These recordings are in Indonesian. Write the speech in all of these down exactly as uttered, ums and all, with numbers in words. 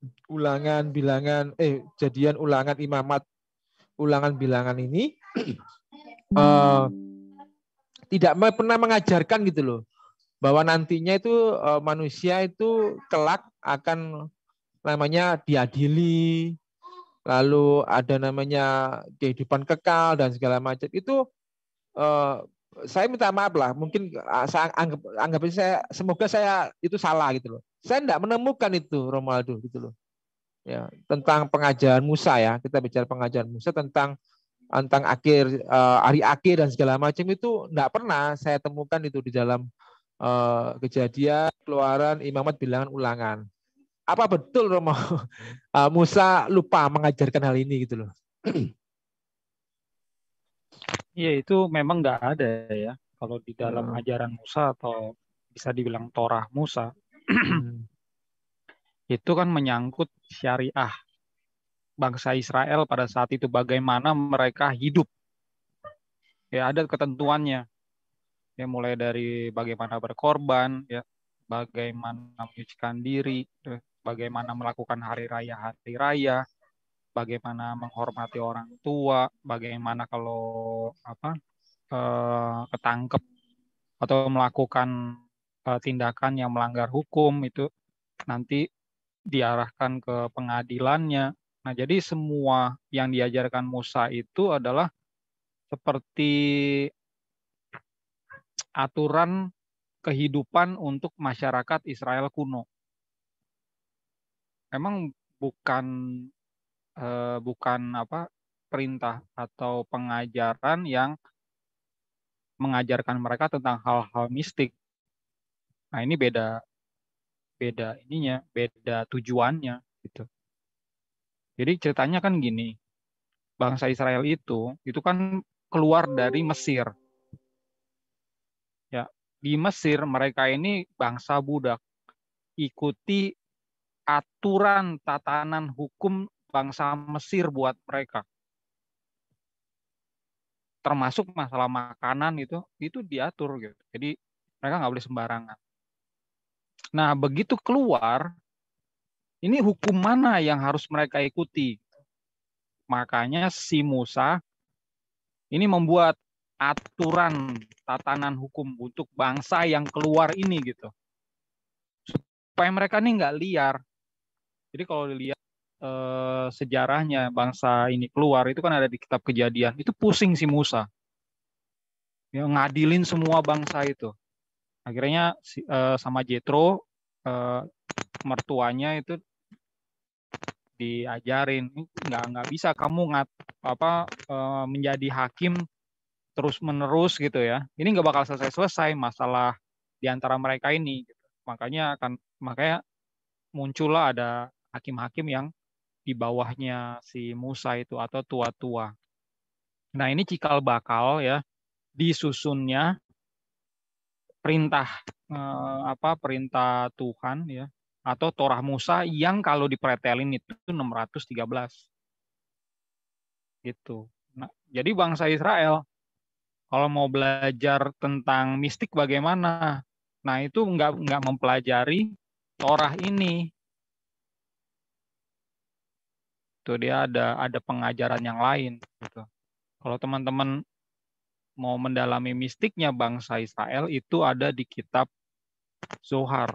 ulangan bilangan eh jadian ulangan imamat ulangan bilangan ini uh, tidak pernah mengajarkan gitu loh bahwa nantinya itu uh, manusia itu kelak akan namanya diadili, lalu ada namanya kehidupan kekal dan segala macam itu. Uh, saya minta maaf lah, mungkin uh, saya anggap anggap saya semoga saya itu salah gitu loh. Saya tidak menemukan itu Romualdo gitu loh. Ya, tentang pengajaran Musa ya, kita bicara pengajaran Musa tentang tentang akhir uh, hari akhir dan segala macam itu tidak pernah saya temukan itu di dalam uh, kejadian, keluaran, imamat, bilangan, ulangan. Apa betul Romo uh, Musa lupa mengajarkan hal ini gitu loh? Iya, itu memang nggak ada ya kalau di dalam Uh, ajaran Musa atau bisa dibilang Torah Musa. hmm. Itu kan menyangkut syariah bangsa Israel pada saat itu, bagaimana mereka hidup. Ya ada ketentuannya. Ya mulai dari bagaimana berkorban, ya bagaimana menyucikan diri, ya, bagaimana melakukan hari raya hari raya, bagaimana menghormati orang tua, bagaimana kalau apa eh, ketangkep atau melakukan eh, tindakan yang melanggar hukum itu nanti diarahkan ke pengadilannya. Nah, jadi semua yang diajarkan Musa itu adalah seperti aturan kehidupan untuk masyarakat Israel kuno. Memang bukan eh, bukan apa perintah atau pengajaran yang mengajarkan mereka tentang hal-hal mistik. Nah, ini beda beda ininya, beda tujuannya gitu. Jadi ceritanya kan gini, bangsa Israel itu itu kan keluar dari Mesir. Ya, di Mesir mereka ini bangsa budak, ikuti aturan tatanan hukum bangsa Mesir buat mereka. Termasuk masalah makanan itu itu diatur gitu. Jadi mereka nggak boleh sembarangan. Nah, begitu keluar, ini hukum mana yang harus mereka ikuti? Makanya si Musa ini membuat aturan tatanan hukum untuk bangsa yang keluar ini gitu. Supaya mereka ini nggak liar. Jadi kalau dilihat eh, sejarahnya bangsa ini keluar itu kan ada di kitab Kejadian. Itu pusing si Musa. Ya, ngadilin semua bangsa itu. Akhirnya si, eh, sama Jethro eh, mertuanya itu diajarin nggak nggak bisa kamu ngat apa eh, menjadi hakim terus menerus gitu ya. Ini nggak bakal selesai-selesai masalah di antara mereka ini. Gitu. Makanya akan makanya muncullah ada hakim-hakim yang di bawahnya si Musa itu atau tua-tua. Nah ini cikal bakal ya disusunnya perintah eh, apa perintah Tuhan ya atau Torah Musa yang kalau dipretelin itu enam ratus tiga belas gitu. Nah, jadi bangsa Israel kalau mau belajar tentang mistik bagaimana, nah itu nggak nggak mempelajari Torah ini. Tuh dia ada ada pengajaran yang lain. Gitu. Kalau teman-teman mau mendalami mistiknya bangsa Israel itu ada di kitab Zohar.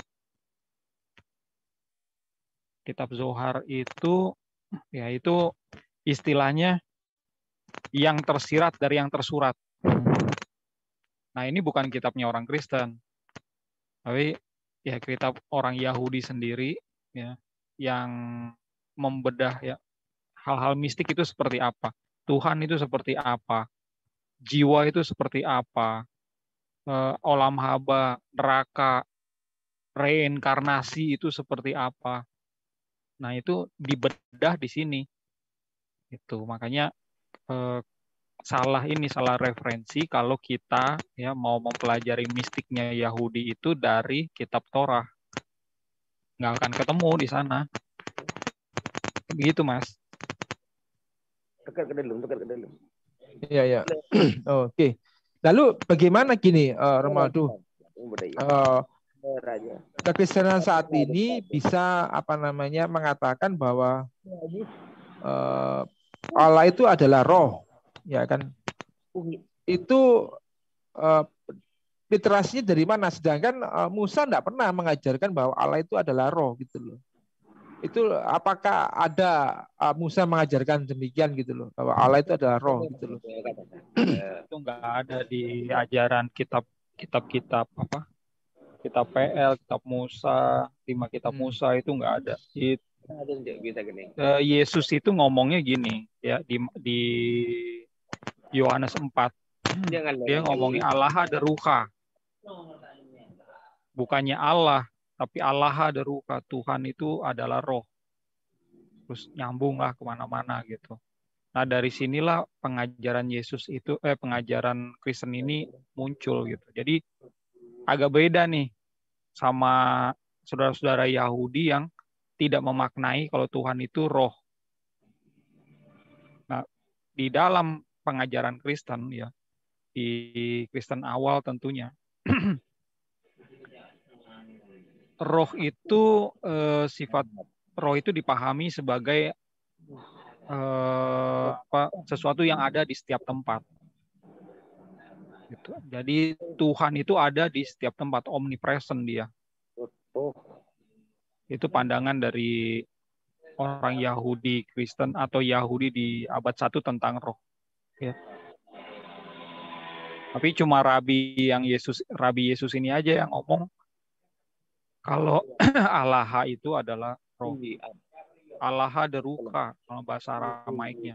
Kitab Zohar itu ya itu istilahnya yang tersirat dari yang tersurat. Nah ini bukan kitabnya orang Kristen, tapi ya kitab orang Yahudi sendiri ya yang membedah ya hal-hal mistik itu seperti apa, Tuhan itu seperti apa, jiwa itu seperti apa, eh, olam haba, neraka, reinkarnasi itu seperti apa. Nah itu dibedah di sini. Itu makanya eh, salah ini salah referensi kalau kita ya mau mempelajari mistiknya Yahudi itu dari kitab Torah. Nggak akan ketemu di sana. Begitu, Mas. Dekat ke dalam, dekat ke dalam. Iya, ya. Oh, oke. Okay. Lalu bagaimana gini, uh, Romaldo? Uh, kekristenan saat ini bisa apa namanya mengatakan bahwa uh, Allah itu adalah roh, ya kan? Itu uh, literasinya dari mana? Sedangkan uh, Musa tidak pernah mengajarkan bahwa Allah itu adalah roh gitu loh. Itu apakah ada uh, Musa mengajarkan demikian gitu loh, bahwa Allah itu adalah roh gitu loh? Itu nggak ada di ajaran kitab kitab-kitab apa? Kitab P L, kitab Musa, lima kitab Hmm. Musa itu nggak ada. It, uh, Yesus itu ngomongnya gini ya di di Yohanes empat. Dia ngomongin Allah ada ruha. Bukannya Allah, tapi Allah ada ruha. Tuhan itu adalah roh. Terus nyambung lah kemana-mana gitu. Nah dari sinilah pengajaran Yesus itu, eh pengajaran Kristen ini muncul gitu. Jadi agak beda nih sama saudara-saudara Yahudi yang tidak memaknai kalau Tuhan itu roh. Nah di dalam pengajaran Kristen ya, di Kristen awal tentunya, roh itu eh, sifat roh itu dipahami sebagai eh, apa, sesuatu yang ada di setiap tempat. Gitu. Jadi Tuhan itu ada di setiap tempat, omnipresent dia. Itu pandangan dari orang Yahudi Kristen atau Yahudi di abad satu tentang roh. Ya. Tapi cuma Rabi yang Yesus, Rabi Yesus ini aja yang ngomong kalau Allah itu adalah roh. Allah deruka kalau bahasa Aramaiknya.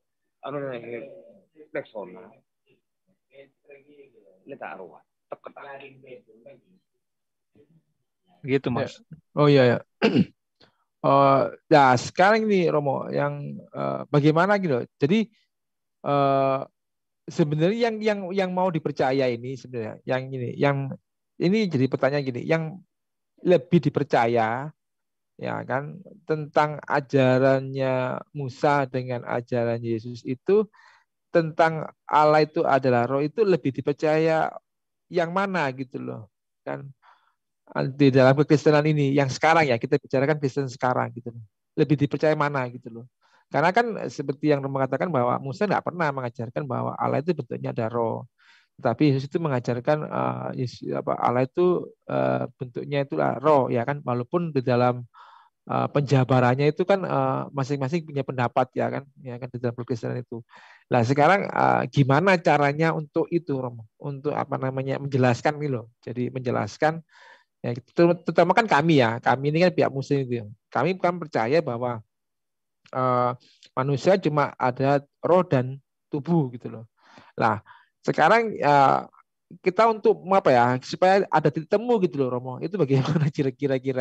Gitu Mas. Oh iya ya. Uh, nah sekarang ini Romo yang uh, bagaimana gitu. Jadi uh, sebenarnya yang yang yang mau dipercaya ini sebenarnya yang ini yang ini jadi pertanyaan gini, yang lebih dipercaya ya kan tentang ajarannya Musa dengan ajaran Yesus itu tentang Allah itu adalah roh itu lebih dipercaya yang mana gitu loh kan di dalam kekristenan ini yang sekarang ya kita bicarakan Kristen sekarang gitu loh. Lebih dipercaya mana gitu loh. Karena kan seperti yang mengatakan bahwa Musa tidak pernah mengajarkan bahwa Allah itu bentuknya ada roh. Tetapi Yesus itu mengajarkan uh, Yesus, apa, Allah itu uh, bentuknya itulah roh ya kan walaupun di dalam uh, penjabarannya itu kan uh, masing-masing punya pendapat ya kan ya kan di dalam kekristenan itu. Nah, sekarang uh, gimana caranya untuk itu Romo? Untuk apa namanya menjelaskan nih loh. Jadi menjelaskan ya, terutama kan kami ya, kami ini kan pihak muslim itu. Kami kan percaya bahwa uh, manusia cuma ada roh dan tubuh gitu loh. Nah, sekarang uh, kita untuk apa ya supaya ada titik temu gitu loh Romo. Itu bagaimana kira-kira?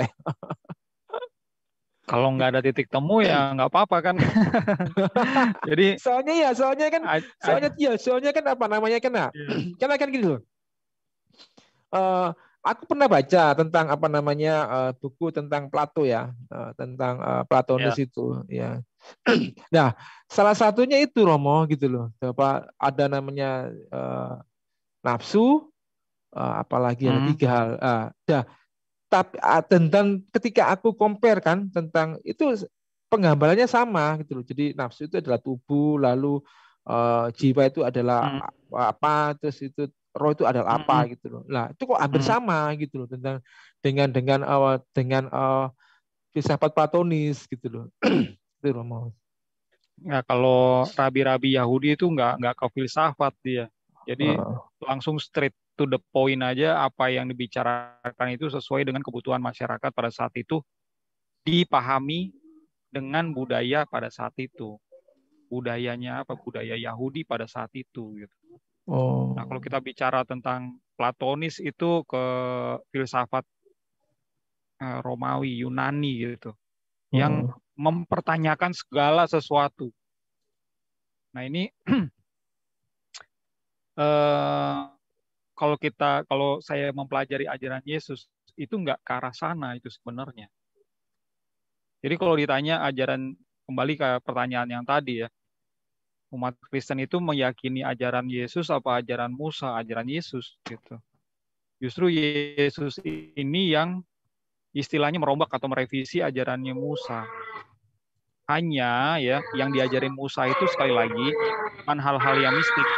Kalau nggak ada titik temu ya nggak apa-apa kan. Jadi soalnya ya, soalnya kan, soalnya ya, soalnya kan apa namanya kan, karena kan gini loh. Uh, aku pernah baca tentang apa namanya uh, buku tentang Plato ya, uh, tentang uh, Platonis ya. Itu ya. Nah, salah satunya itu Romo gitu loh. Apa ada namanya uh, nafsu, uh, apalagi ada hmm. tiga hal. Uh, dah, tapi uh, tentang ketika aku compare kan tentang itu penggambarannya sama gitu loh. Jadi nafsu itu adalah tubuh, lalu uh, jiwa itu adalah hmm. apa, terus itu roh itu adalah apa hmm. gitu loh. Nah, itu kok hampir hmm. sama gitu loh tentang dengan dengan uh, dengan uh, filsafat Platonis gitu loh. Itu Romo. Ya, kalau rabi-rabi Yahudi itu nggak nggak ke filsafat dia. Jadi uh. langsung straight to the point aja, apa yang dibicarakan itu sesuai dengan kebutuhan masyarakat pada saat itu, dipahami dengan budaya pada saat itu. Budayanya apa? Budaya Yahudi pada saat itu gitu. Oh. Nah, kalau kita bicara tentang Platonis itu ke filsafat uh, Romawi, Yunani gitu. Oh. Yang mempertanyakan segala sesuatu. Nah, ini uh, kalau kita kalau saya mempelajari ajaran Yesus itu nggak ke arah sana itu sebenarnya. Jadi kalau ditanya ajaran, kembali ke pertanyaan yang tadi ya, umat Kristen itu meyakini ajaran Yesus apa ajaran Musa, ajaran Yesus gitu. Justru Yesus ini yang istilahnya merombak atau merevisi ajarannya Musa. Hanya ya yang diajarin Musa itu sekali lagi bukan hal-hal yang mistik.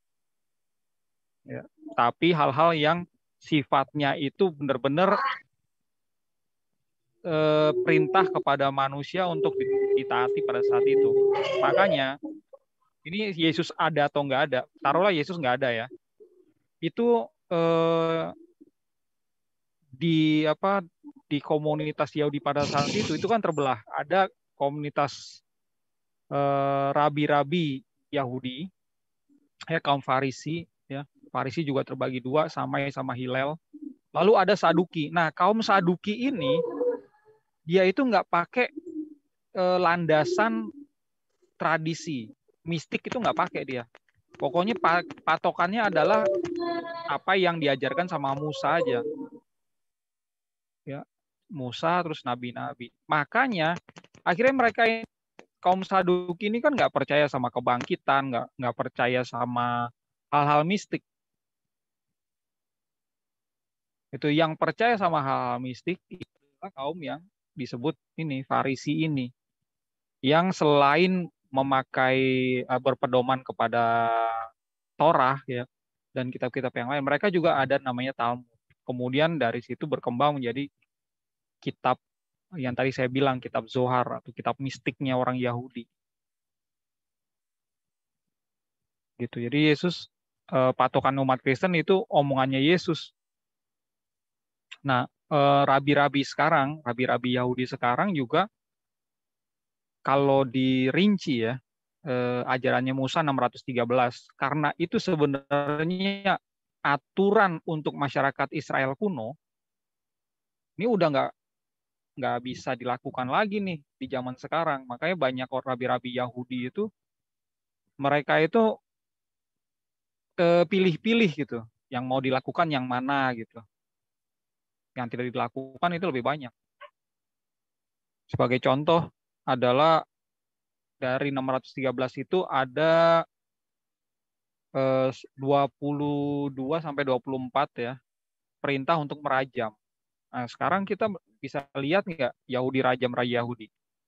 Ya, tapi hal-hal yang sifatnya itu benar-benar eh, perintah kepada manusia untuk ditaati pada saat itu. Makanya ini Yesus ada atau nggak ada, taruhlah Yesus nggak ada ya, itu eh, di apa di komunitas Yahudi pada saat itu itu kan terbelah. Ada komunitas eh, rabi-rabi Yahudi, ya kaum Farisi, ya Farisi juga terbagi dua, Samai sama Hillel. Lalu ada Saduki. Nah kaum Saduki ini dia itu nggak pakai eh, landasan tradisi mistik, itu nggak pakai dia. Pokoknya patokannya adalah apa yang diajarkan sama Musa aja. Ya, Musa terus nabi-nabi. Makanya akhirnya mereka kaum Saduki ini kan nggak percaya sama kebangkitan, nggak nggak percaya sama hal-hal mistik. Itu yang percaya sama hal-hal mistik adalah kaum yang disebut ini Farisi ini, yang selain memakai uh, berpedoman kepada Torah ya dan kitab-kitab yang lain, mereka juga ada namanya Talmud. Kemudian dari situ berkembang menjadi kitab yang tadi saya bilang, kitab Zohar atau kitab mistiknya orang Yahudi. Gitu. Jadi Yesus eh, patokan umat Kristen itu omongannya Yesus. Nah, eh, rabi-rabi sekarang, rabi-rabi Yahudi sekarang juga kalau dirinci ya, eh, ajarannya Musa enam ratus tiga belas, karena itu sebenarnya aturan untuk masyarakat Israel kuno, ini udah nggak nggak bisa dilakukan lagi nih di zaman sekarang. Makanya banyak orang rabi-rabi Yahudi itu mereka itu eh, pilih-pilih gitu, yang mau dilakukan yang mana gitu. Yang tidak dilakukan itu lebih banyak. Sebagai contoh adalah dari enam ratus tiga belas itu ada eh, dua puluh dua sampai dua puluh empat ya perintah untuk merajam. Nah, sekarang kita bisa lihat nggak Yahudi rajam raja Yahudi?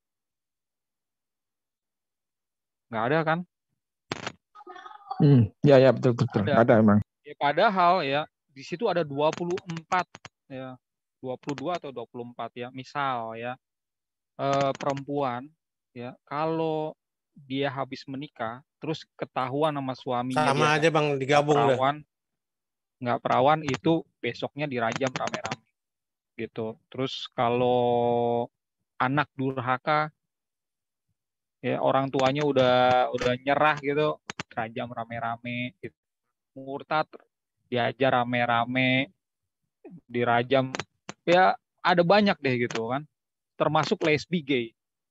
Nggak ada kan? Hmm, ya ya betul betul. Ada. Ada emang. Ya, padahal ya di situ ada dua puluh empat ya, dua puluh dua atau dua puluh empat ya. Misal ya eh, perempuan ya kalau dia habis menikah terus ketahuan sama suaminya sama dia aja bang digabung nggak dah. perawan, nggak perawan itu besoknya dirajam rame-rame gitu. Terus kalau anak durhaka ya orang tuanya udah udah nyerah gitu, dirajam rame-rame gitu. Murtad diajar rame-rame, dirajam ya ada banyak deh gitu kan, termasuk lesbi gay.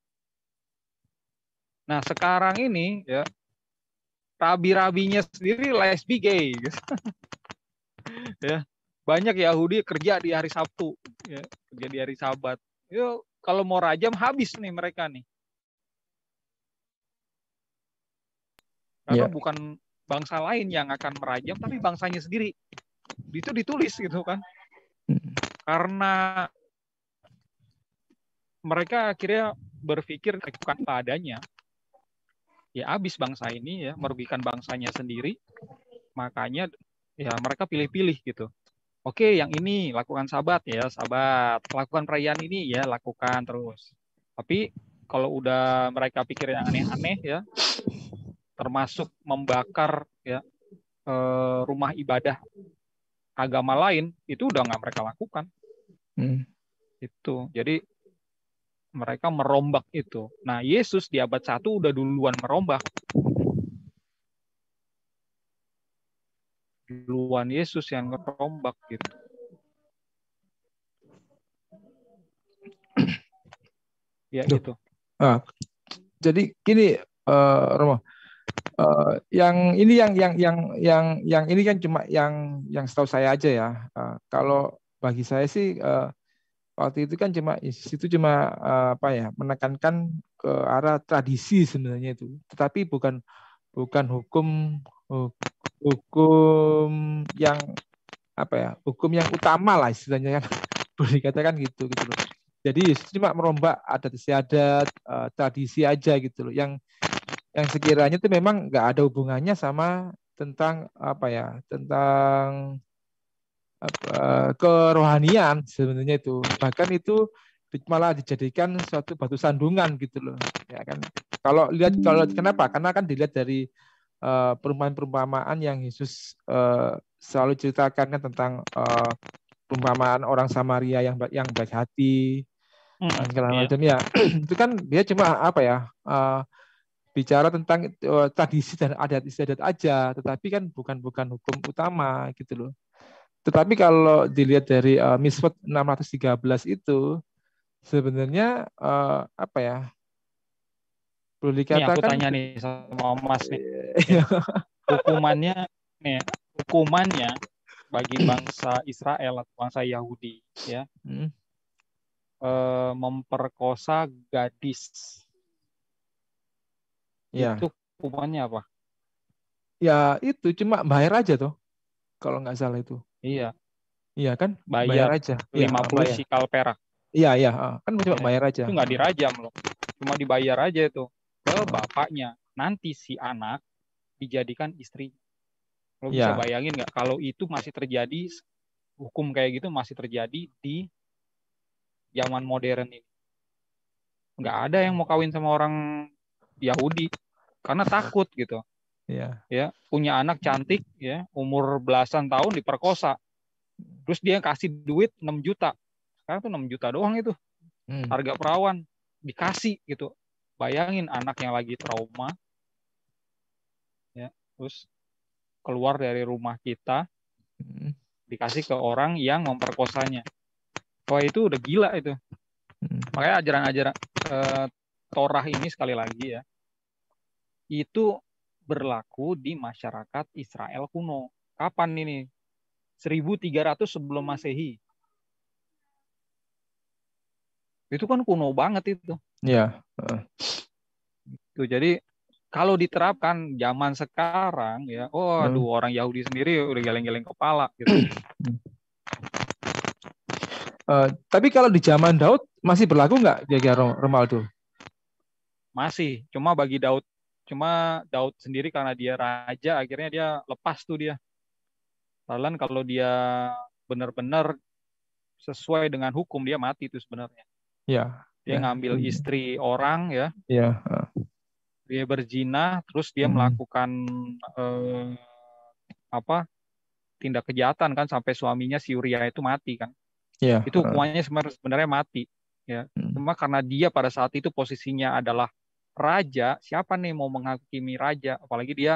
Nah sekarang ini ya rabi-rabinya sendiri lesbi gay gitu. Ya banyak Yahudi kerja di hari Sabtu ya, kerja di hari Sabat. Yo kalau mau rajam habis nih mereka nih, karena Ya. bukan bangsa lain yang akan merajam tapi bangsanya sendiri. Itu ditulis gitu kan, karena mereka akhirnya berpikir bukan padanya ya habis bangsa ini ya, merugikan bangsanya sendiri. Makanya ya mereka pilih-pilih gitu. Oke, yang ini lakukan Sabat ya, Sabat. Lakukan perayaan ini ya, lakukan terus. Tapi kalau udah mereka pikir yang aneh-aneh ya, termasuk membakar ya eh, rumah ibadah agama lain, itu udah nggak mereka lakukan. Hmm. Itu. Jadi mereka merombak itu. Nah, Yesus di abad satu udah duluan merombak. Duluan Yesus yang merombak gitu. Ya Duh. gitu. Ah, jadi gini, uh, Romo, uh, yang ini yang yang yang yang yang ini kan cuma yang yang setahu saya aja ya. Uh, kalau bagi saya sih uh, waktu itu kan cuma itu cuma uh, apa ya, menekankan ke arah tradisi sebenarnya itu, tetapi bukan bukan hukum hukum yang apa ya, hukum yang utama lah istilahnya kan. boleh dikatakan gitu gitu loh. Jadi cuma merombak adat istiadat, uh, tradisi aja gitu loh. Yang yang sekiranya itu memang nggak ada hubungannya sama tentang apa ya, tentang apa, kerohanian sebenarnya itu. Bahkan itu malah dijadikan suatu batu sandungan gitu loh. Ya kan. Kalau lihat kalau kenapa? Karena kan dilihat dari uh, perumpamaan-perumpamaan yang Yesus uh, selalu ceritakan kan tentang uh, perumpamaan orang Samaria yang yang baik hati Hmm, segala iya. macam ya. Itu kan dia cuma apa ya? Uh, bicara tentang uh, tradisi dan adat istiadat aja, tetapi kan bukan bukan hukum utama gitu loh. Tetapi kalau dilihat dari uh, Miswet enam ratus tiga belas itu sebenarnya uh, apa ya? Boleh Nih aku dikatakan tanya nih sama Mas nih. Ya. Hukumannya nih, hukumannya bagi bangsa Israel atau bangsa Yahudi ya, hmm, eh, memperkosa gadis. ya, Itu hukumannya apa? ya itu cuma bayar aja tuh kalau nggak salah itu. Iya, Iya kan? Bayar bayar aja. Iya, lima puluh bayar. sikal perak. Iya, iya, kan cuma Ya, bayar aja. itu nggak dirajam loh. Cuma dibayar aja itu ke Oh, bapaknya. Nanti si anak dijadikan istri. Lo bisa ya, bayangin nggak kalau itu masih terjadi, hukum kayak gitu masih terjadi di zaman modern ini. Nggak ada yang mau kawin sama orang Yahudi karena takut gitu. ya. Ya, punya anak cantik ya, umur belasan tahun diperkosa. Terus dia kasih duit enam juta. Sekarang tuh enam juta doang itu. Hmm. Harga perawan dikasih gitu. Bayangin anak yang lagi trauma ya, terus keluar dari rumah kita Hmm. dikasih ke orang yang memperkosanya. Wah itu udah gila itu. Hmm. Makanya ajaran-ajaran eh, Torah ini sekali lagi ya, itu berlaku di masyarakat Israel kuno. Kapan ini? seribu tiga ratus sebelum Masehi. Itu kan kuno banget itu. Ya. Uh. Tuh, jadi kalau diterapkan zaman sekarang ya, oh aduh Hmm. orang Yahudi sendiri udah geleng-geleng kepala gitu. Uh, tapi kalau di zaman Daud masih berlaku nggak kira-kira Romaldo? Masih, cuma bagi Daud, cuma Daud sendiri karena dia raja, akhirnya dia lepas tuh dia. Lalu kalau dia benar-benar sesuai dengan hukum, dia mati itu sebenarnya. Ya. Dia Ya. ngambil istri orang ya, Ya. Uh. dia berzina, terus dia Hmm. melakukan eh, apa tindak kejahatan kan sampai suaminya si Uria itu mati kan. Ya. Itu Uh. hukumannya sebenarnya mati ya. Hmm. Cuma karena dia pada saat itu posisinya adalah raja, siapa nih mau menghakimi raja? Apalagi dia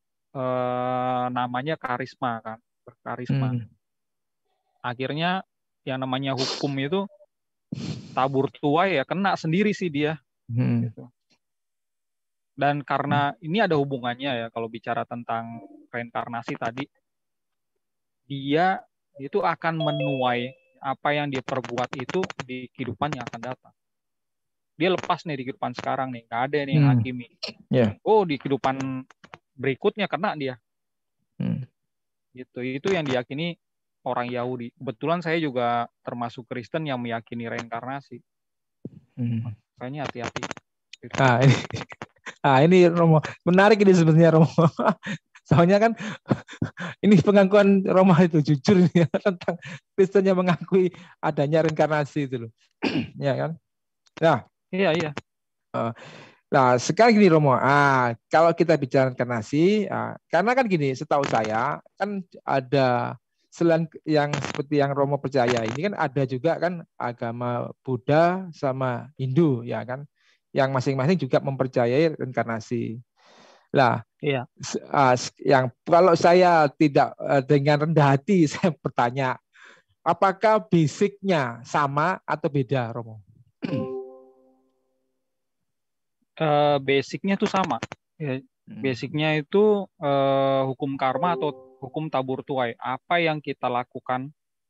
eh, namanya karisma kan, berkarisma. Hmm. Akhirnya yang namanya hukum itu tabur tuai ya kena sendiri sih dia. Hmm. Gitu. Dan karena ini ada hubungannya ya kalau bicara tentang reinkarnasi tadi, dia itu akan menuai apa yang dia perbuat itu di kehidupan yang akan datang. Dia lepas nih di kehidupan sekarang nih, nggak ada nih yang Hmm. hakimi. Yeah. Oh di kehidupan berikutnya kena dia. Hmm. Gitu. Itu yang diyakini orang Yahudi. Kebetulan saya juga termasuk Kristen yang meyakini reinkarnasi. Hmm. Makanya hati-hati. Gitu. Ah ini, ah ini Romo menarik ini sebenarnya Romo. Soalnya kan ini pengakuan Roma itu jujur ya, tentang Kristen yang mengakui adanya reinkarnasi itu loh. Ya kan? Nah, iya iya. Uh, nah sekarang gini Romo, ah kalau kita bicara reinkarnasi, ah, karena kan gini, setahu saya kan ada selain yang seperti yang Romo percaya ini kan ada juga kan agama Buddha sama Hindu ya kan, yang masing-masing juga mempercayai reinkarnasi. Lah, Iya. yang kalau saya tidak dengan rendah hati saya bertanya, apakah basicnya sama atau beda, Romo? Uh, basicnya tuh sama. Ya, basicnya itu uh, hukum karma atau hukum tabur tuai. Apa yang kita lakukan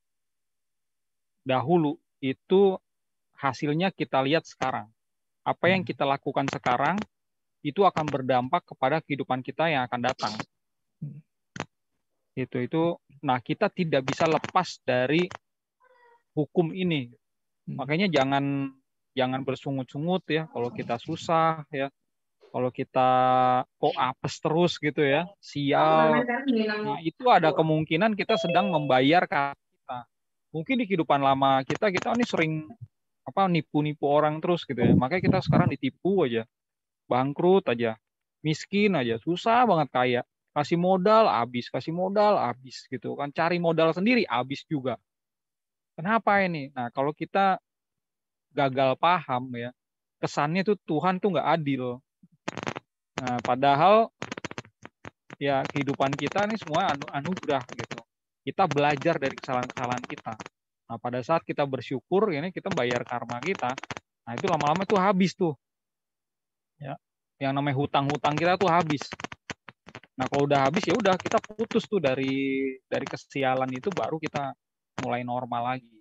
dahulu itu hasilnya kita lihat sekarang. Apa yang kita lakukan sekarang itu akan berdampak kepada kehidupan kita yang akan datang. Itu itu. Nah, kita tidak bisa lepas dari hukum ini. Makanya jangan jangan bersungut-sungut ya kalau kita susah ya. Kalau kita kok apes terus gitu ya, sial. Nah, itu ada kemungkinan kita sedang membayar karma kita. Mungkin di kehidupan lama kita kita ini sering apa nipu-nipu orang terus gitu ya. Makanya kita sekarang ditipu aja. Bangkrut aja. Miskin aja, susah banget kaya. Kasih modal habis, kasih modal habis gitu kan. Cari modal sendiri habis juga. Kenapa ini? Nah, kalau kita gagal paham ya, kesannya tuh Tuhan tuh nggak adil. Nah, padahal ya kehidupan kita ini semua anu anugerah gitu. Kita belajar dari kesalahan-kesalahan kita. Nah, pada saat kita bersyukur ini kita bayar karma kita. Nah, itu lama-lama tuh habis tuh. Ya. Yang namanya hutang-hutang kita tuh habis. Nah, kalau udah habis ya udah kita putus tuh dari dari kesialan itu baru kita mulai normal lagi.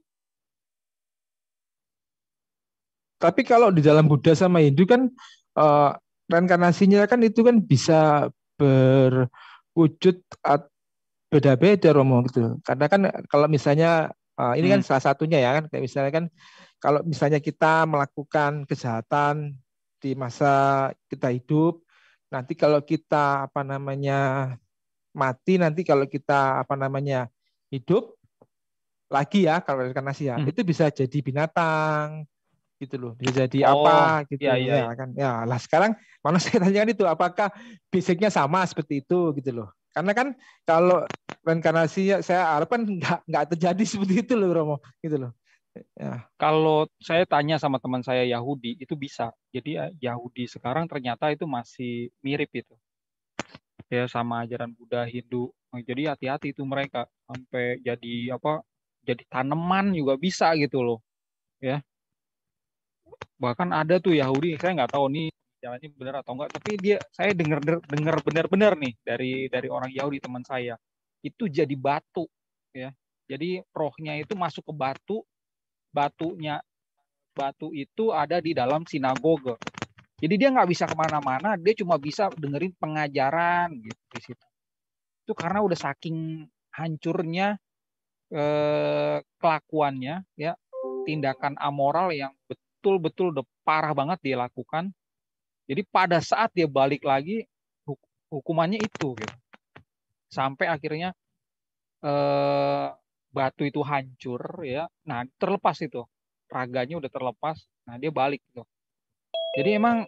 Tapi kalau di dalam Buddha sama Hindu kan uh, reinkarnasinya kan itu kan bisa berwujud beda-beda Romo gitu. Karena kan kalau misalnya uh, ini kan Hmm. salah satunya ya kan kayak misalnya kan kalau misalnya kita melakukan kejahatan di masa kita hidup, nanti kalau kita apa namanya mati, nanti kalau kita apa namanya hidup lagi ya kalau reinkarnasi ya, Hmm. itu bisa jadi binatang gitu loh, bisa jadi Oh, apa gitu iya iya. ya iya. kan. Ya, lah sekarang mana saya tanyakan itu apakah basicnya sama seperti itu gitu loh. Karena kan kalau reinkarnasi ya, saya harapkan nggak nggak terjadi seperti itu loh Romo gitu loh. Ya. Kalau saya tanya sama teman saya Yahudi, itu bisa. Jadi ya, Yahudi sekarang ternyata itu masih mirip itu. Ya sama ajaran Buddha, Hindu. Nah, jadi hati-hati itu mereka sampai jadi apa? Jadi tanaman juga bisa gitu loh. Ya. Bahkan ada tuh Yahudi, saya nggak tahu nih jalannya benar atau enggak, tapi dia saya dengar dengar benar-benar nih dari dari orang Yahudi teman saya. Itu jadi batu ya. Jadi rohnya itu masuk ke batu, batunya batu itu ada di dalam sinagoga. Jadi dia nggak bisa kemana-mana, dia cuma bisa dengerin pengajaran gitu di situ. Itu karena udah saking hancurnya eh, kelakuannya, ya tindakan amoral yang betul-betul udah parah banget dia lakukan. Jadi pada saat dia balik lagi, hukumannya itu, gitu. Sampai akhirnya eh, batu itu hancur, ya. Nah terlepas itu, raganya udah terlepas. Nah dia balik gitu. Jadi emang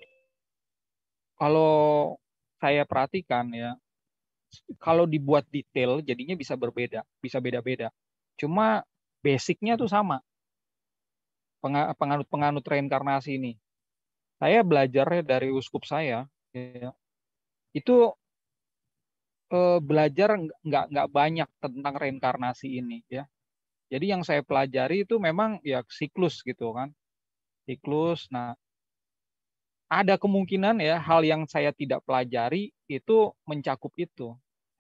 kalau saya perhatikan ya, kalau dibuat detail jadinya bisa berbeda, bisa beda-beda. Cuma basicnya tuh sama. Penganut-penganut reinkarnasi ini. Saya belajarnya dari uskup saya, ya, itu eh, belajar nggak nggak banyak tentang reinkarnasi ini, ya. Jadi yang saya pelajari itu memang ya siklus gitu kan, siklus. Nah, ada kemungkinan ya hal yang saya tidak pelajari itu mencakup itu.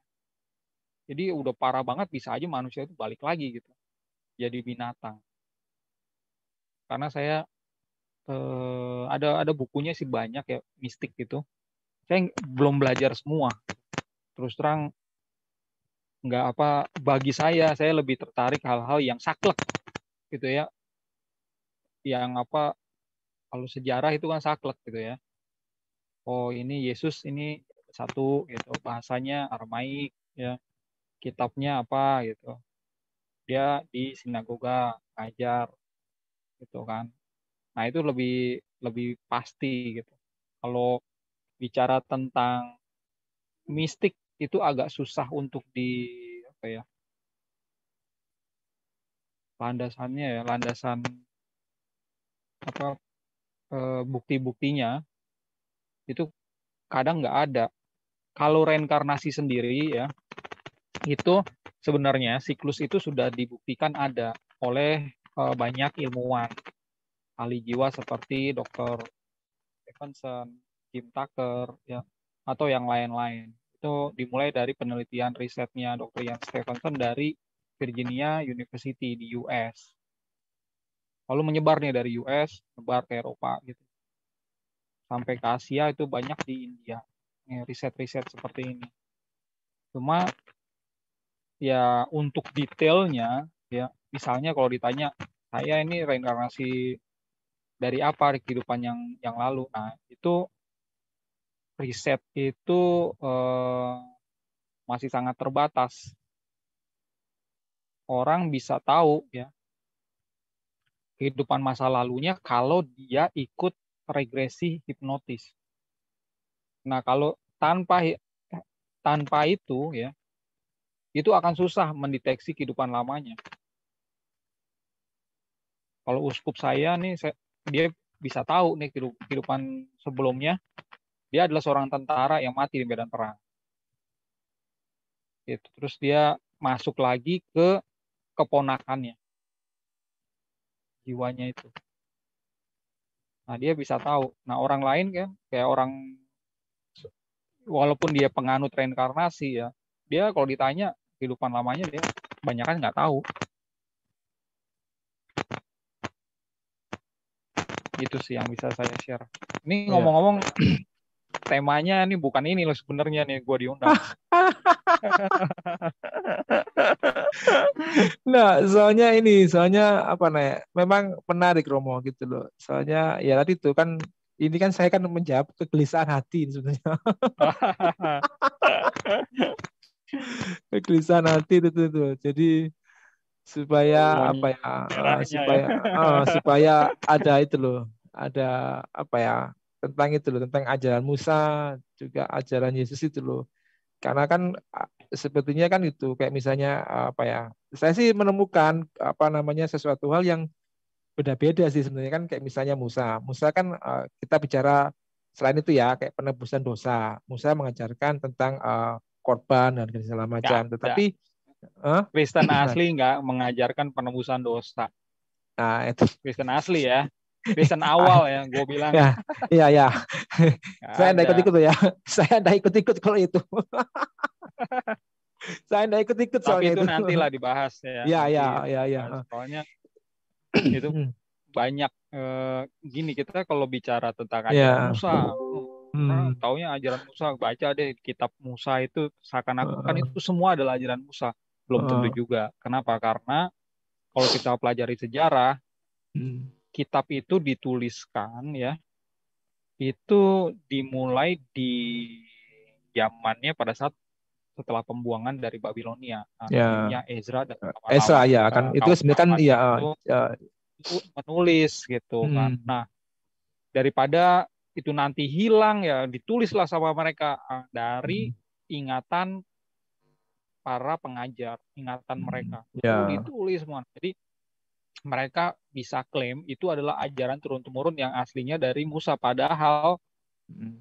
Jadi udah parah banget bisa aja manusia itu balik lagi gitu, jadi binatang. Karena saya eh, ada ada bukunya sih banyak ya mistik gitu. Saya belum belajar semua. Terus terang nggak apa bagi saya saya lebih tertarik hal-hal yang saklek gitu ya, yang apa kalau sejarah itu kan saklek gitu ya. Oh ini Yesus ini satu gitu, bahasanya Aramaik ya, kitabnya apa gitu, dia di sinagoga ngajar gitu kan. Nah itu lebih lebih pasti gitu. Kalau bicara tentang mistik itu agak susah untuk di apa ya, landasannya ya, landasan apa eh, bukti-buktinya itu kadang nggak ada. Kalau reinkarnasi sendiri ya, itu sebenarnya siklus itu sudah dibuktikan ada oleh uh, banyak ilmuwan ahli jiwa seperti dokter Stephenson, Jim Tucker, ya, atau yang lain-lain. Itu dimulai dari penelitian risetnya dokter Ian Stephenson dari Virginia University di U S. Lalu menyebar nih dari U S, menyebar ke Eropa gitu. Sampai ke Asia itu banyak di India. Riset-riset seperti ini. Cuma ya untuk detailnya ya misalnya kalau ditanya saya ini reinkarnasi dari apa di kehidupan yang yang lalu, nah itu riset itu eh, masih sangat terbatas. Orang bisa tahu ya kehidupan masa lalunya kalau dia ikut regresi hipnotis. Nah, kalau tanpa tanpa itu ya, itu akan susah mendeteksi kehidupan lamanya. Kalau uskup saya nih, saya, dia bisa tahu nih kehidupan sebelumnya, dia adalah seorang tentara yang mati di medan perang. Gitu. Terus dia masuk lagi ke keponakannya, jiwanya itu. Nah, dia bisa tahu. Nah, orang lain kan, kayak orang, walaupun dia penganut reinkarnasi ya, dia kalau ditanya kehidupan lamanya, dia kebanyakan nggak tahu. Itu sih yang bisa saya share. Ini ngomong-ngomong, yeah. Temanya nih bukan ini loh sebenarnya nih gue diundang. Nah, soalnya ini, soalnya apa nih? Memang menarik Romo gitu loh. Soalnya ya tadi itu kan, ini kan saya kan menjawab kegelisahan hati sebenarnya. Kegelisahan hati itu tuh. Jadi supaya oh, apa ya? Uh, supaya ya. uh, supaya ada itu loh, ada apa ya? Tentang itu loh, tentang ajaran Musa, juga ajaran Yesus itu loh. Karena kan sepertinya kan itu kayak misalnya apa ya, saya sih menemukan apa namanya sesuatu hal yang beda-beda sih sebenarnya kan, kayak misalnya Musa Musa kan uh, kita bicara selain itu ya kayak penebusan dosa, Musa mengajarkan tentang uh, korban dan segala macam. Gak, tetapi uh, Kristen asli nggak mengajarkan penebusan dosa. Nah itu Kristen asli ya, Kristen awal ya gue bilang. Ya, iya ya. Saya enggak ikut-ikut ya. Saya enggak ikut-ikut kalau itu. Saya enggak ikut-ikut soalnya itu. Tapi itu nantilah dibahas ya. Iya, iya, iya, iya. Soalnya itu banyak eh, gini, kita kalau bicara tentang ajaran ya. Musa, hmm. taunya ajaran Musa, baca deh kitab Musa itu seakan-akan uh. itu semua adalah ajaran Musa. Belum uh. tentu juga. Kenapa? Karena kalau kita pelajari sejarah, hmm. kitab itu dituliskan ya, itu dimulai di zamannya pada saat setelah pembuangan dari Babilonia. Nah, ya. Ezra dan kawan-kawan. Ezra ya kan, itu sebenarnya kan ya itu menulis gitu hmm. kan. Nah, daripada itu nanti hilang ya, ditulislah sama mereka dari hmm. ingatan para pengajar, ingatan mereka. Ya. Itu ditulis semua. Jadi mereka bisa klaim itu adalah ajaran turun-temurun yang aslinya dari Musa, padahal hmm.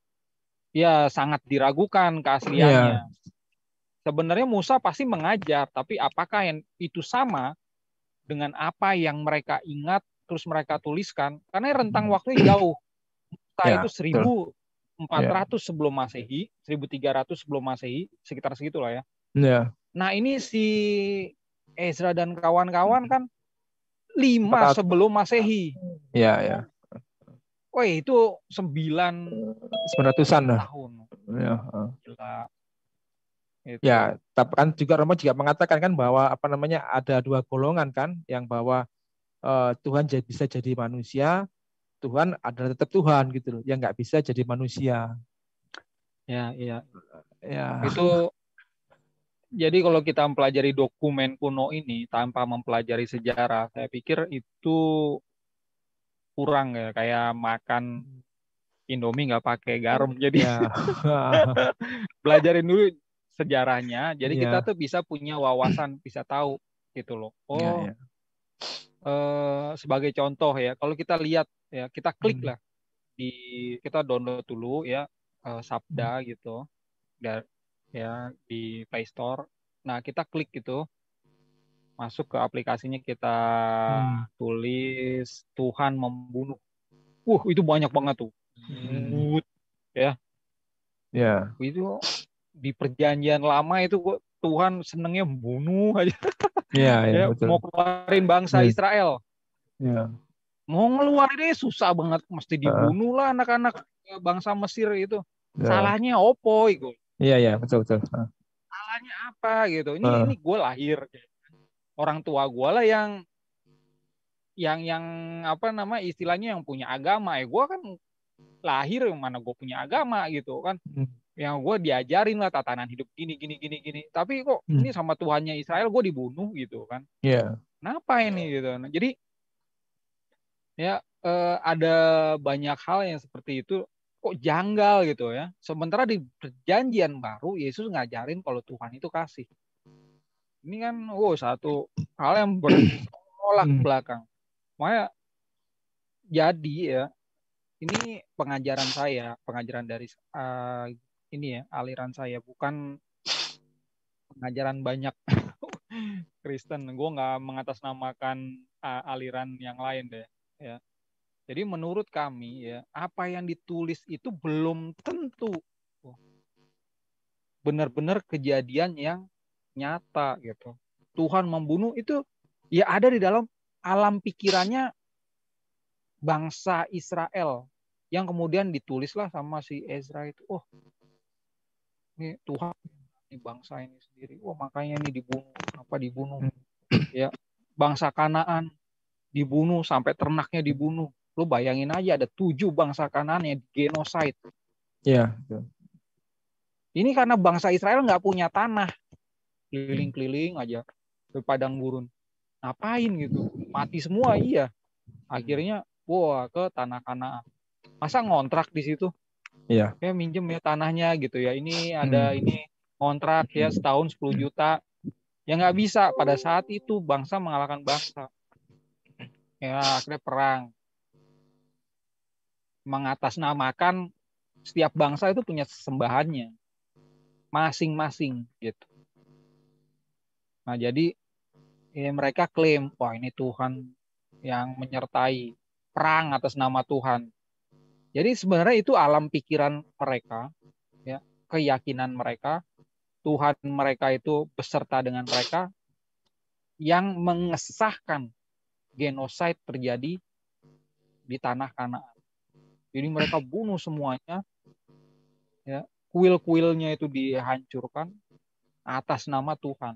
ya sangat diragukan keasliannya. Ya. Sebenarnya Musa pasti mengajar, tapi apakah yang itu sama dengan apa yang mereka ingat terus mereka tuliskan? Karena rentang waktunya jauh. Musa ya, itu seribu empat ratus ya. Sebelum Masehi, seribu tiga ratus sebelum Masehi, sekitar segitulah ya. Ya. Nah, ini si Ezra dan kawan-kawan kan lima sebelum Masehi. Ya, ya. Woi, itu sembilan sembilan lah. Tahun. Ya. Gila. Itu. Ya, tapi kan juga Romo juga mengatakan kan bahwa apa namanya ada dua golongan kan, yang bahwa uh, Tuhan bisa jadi manusia, Tuhan adalah tetap Tuhan gitu loh, yang nggak bisa jadi manusia. Ya, iya. Ya. Itu jadi kalau kita mempelajari dokumen kuno ini tanpa mempelajari sejarah, saya pikir itu kurang ya, kayak makan Indomie nggak pakai garam. Jadi ya. Belajarin dulu sejarahnya, jadi ya. Kita tuh bisa punya wawasan, bisa tahu gitu loh. Oh, ya, ya. Eh, sebagai contoh ya, kalau kita lihat ya, kita klik hmm. lah di, kita download dulu ya eh, Sabda hmm. gitu, dan ya di Play Store. Nah, kita klik gitu, masuk ke aplikasinya, kita hmm. tulis Tuhan membunuh. Wuh, itu banyak banget tuh. Hmm. Ya. Ya. Itu di perjanjian lama itu Tuhan senengnya membunuh aja. Ya, ya, ya, betul. Mau keluarin bangsa ya. Israel. Ya. Mau ngeluarin ini susah banget, mesti dibunuh lah anak-anak bangsa Mesir itu. Ya. Salahnya opo itu. Iya, iya, betul, betul. Salahnya apa gitu. Ini uh. ini gue lahir. orang tua gue lah yang yang yang apa nama istilahnya yang punya agama. Ya gue kan lahir yang mana gue punya agama gitu kan. Hmm. Yang gue diajarin lah tatanan hidup gini gini gini gini. Tapi kok Hmm. ini sama Tuhannya Israel gue dibunuh gitu kan. Iya. Kenapa ini gitu. Nah, jadi ya eh, ada banyak hal yang seperti itu kok janggal gitu ya. Sementara di perjanjian baru Yesus ngajarin kalau Tuhan itu kasih. Ini kan wow satu hal yang bertolak Hmm. belakang. Makanya jadi ya ini pengajaran saya, pengajaran dari uh, ini ya aliran saya, bukan pengajaran banyak Kristen. Gue nggak mengatasnamakan uh, aliran yang lain deh. Ya. Jadi menurut kami ya apa yang ditulis itu belum tentu benar-benar kejadian yang nyata gitu. Tuhan membunuh itu ya ada di dalam alam pikirannya bangsa Israel yang kemudian ditulislah sama si Ezra itu. Oh, ini Tuhan ini bangsa ini sendiri. Oh, makanya ini dibunuh. Apa dibunuh? Ya, bangsa Kanaan dibunuh sampai ternaknya dibunuh. Lu bayangin aja ada tujuh bangsa Kanaan yang genocide. Iya. Ini karena bangsa Israel nggak punya tanah. Keliling-keliling aja ke padang gurun. Ngapain gitu? Mati semua, iya. Akhirnya, wah ke tanah Kanaan. Masa ngontrak di situ? Iya. Kayak minjem ya tanahnya gitu ya. Ini ada Hmm. ini kontrak ya setahun sepuluh juta. Ya nggak bisa. Pada saat itu bangsa mengalahkan bangsa. Ya akhirnya perang. Mengatasnamakan setiap bangsa itu punya sembahannya. Masing-masing gitu. Nah jadi ya, mereka klaim, wah ini Tuhan yang menyertai perang atas nama Tuhan. Jadi sebenarnya itu alam pikiran mereka, ya, keyakinan mereka, Tuhan mereka itu beserta dengan mereka yang mengesahkan genosida terjadi di tanah Kanaan. Jadi mereka bunuh semuanya, ya, kuil-kuilnya itu dihancurkan atas nama Tuhan.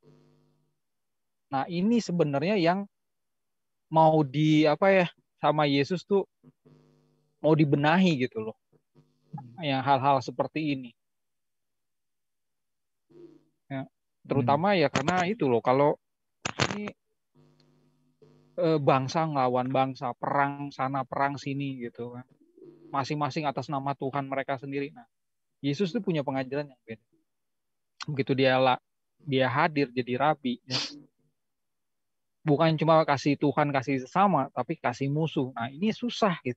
Nah ini sebenarnya yang mau di apa ya sama Yesus tuh mau dibenahi gitu loh, yang hal-hal seperti ini. Ya, terutama ya karena itu loh kalau ini eh, bangsa ngelawan bangsa, perang sana perang sini gitu kan, masing-masing atas nama Tuhan mereka sendiri. Nah Yesus tuh punya pengajaran yang beda. Begitu dia lah dia hadir jadi rabi, ya, bukan cuma kasih Tuhan kasih sesama, tapi kasih musuh. Nah ini susah gitu.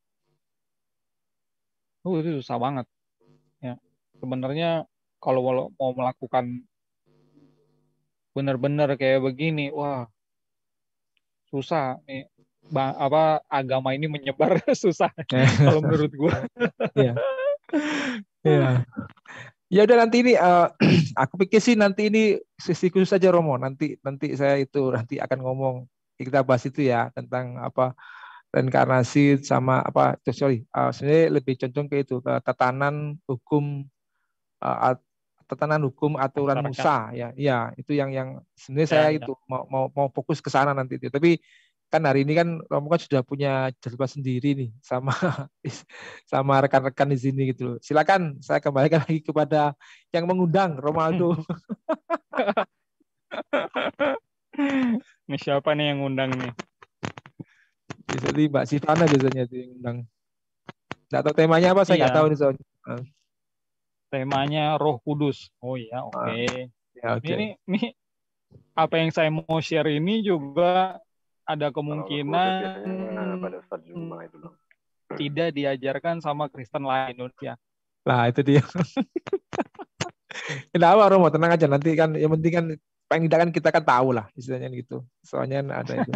Oh, itu susah banget. Ya sebenarnya kalau mau melakukan benar-benar kayak begini, wah susah nih. Ba, apa agama ini menyebar susah kalau menurut gue. Iya. Iya. Ya udah nanti ini uh, aku pikir sih nanti ini sisi khusus saja Romo. Nanti nanti saya itu nanti akan ngomong kita bahas itu ya tentang apa reinkarnasi sama apa sorry uh, sebenarnya lebih condong ke itu ke tatanan hukum uh, tatanan hukum aturan Masyarakat. Musa ya. Iya, itu yang yang sebenarnya Ya, saya ya. itu mau mau mau fokus ke sana nanti itu. Tapi kan hari ini kan Romo kan sudah punya jadwal sendiri nih sama sama rekan-rekan di sini gitu loh. Silakan saya kembalikan lagi kepada yang mengundang Romaldo. Ini siapa nih yang ngundang nih? Jadi Mbak Sivana biasanya itu yang undang. Nggak tahu temanya apa, saya nggak Iya. tahu nih soalnya. Temanya Roh Kudus. Oh iya, oke. Okay. Ya, okay. Ini ini apa yang saya mau share ini juga ada kemungkinan tidak diajarkan sama Kristen lain Indonesia. Lah itu dia. Kenapa Romo, tenang aja nanti kan yang penting kan paling tidak kan kita kan tahu lah istilahnya gitu. Soalnya ada itu.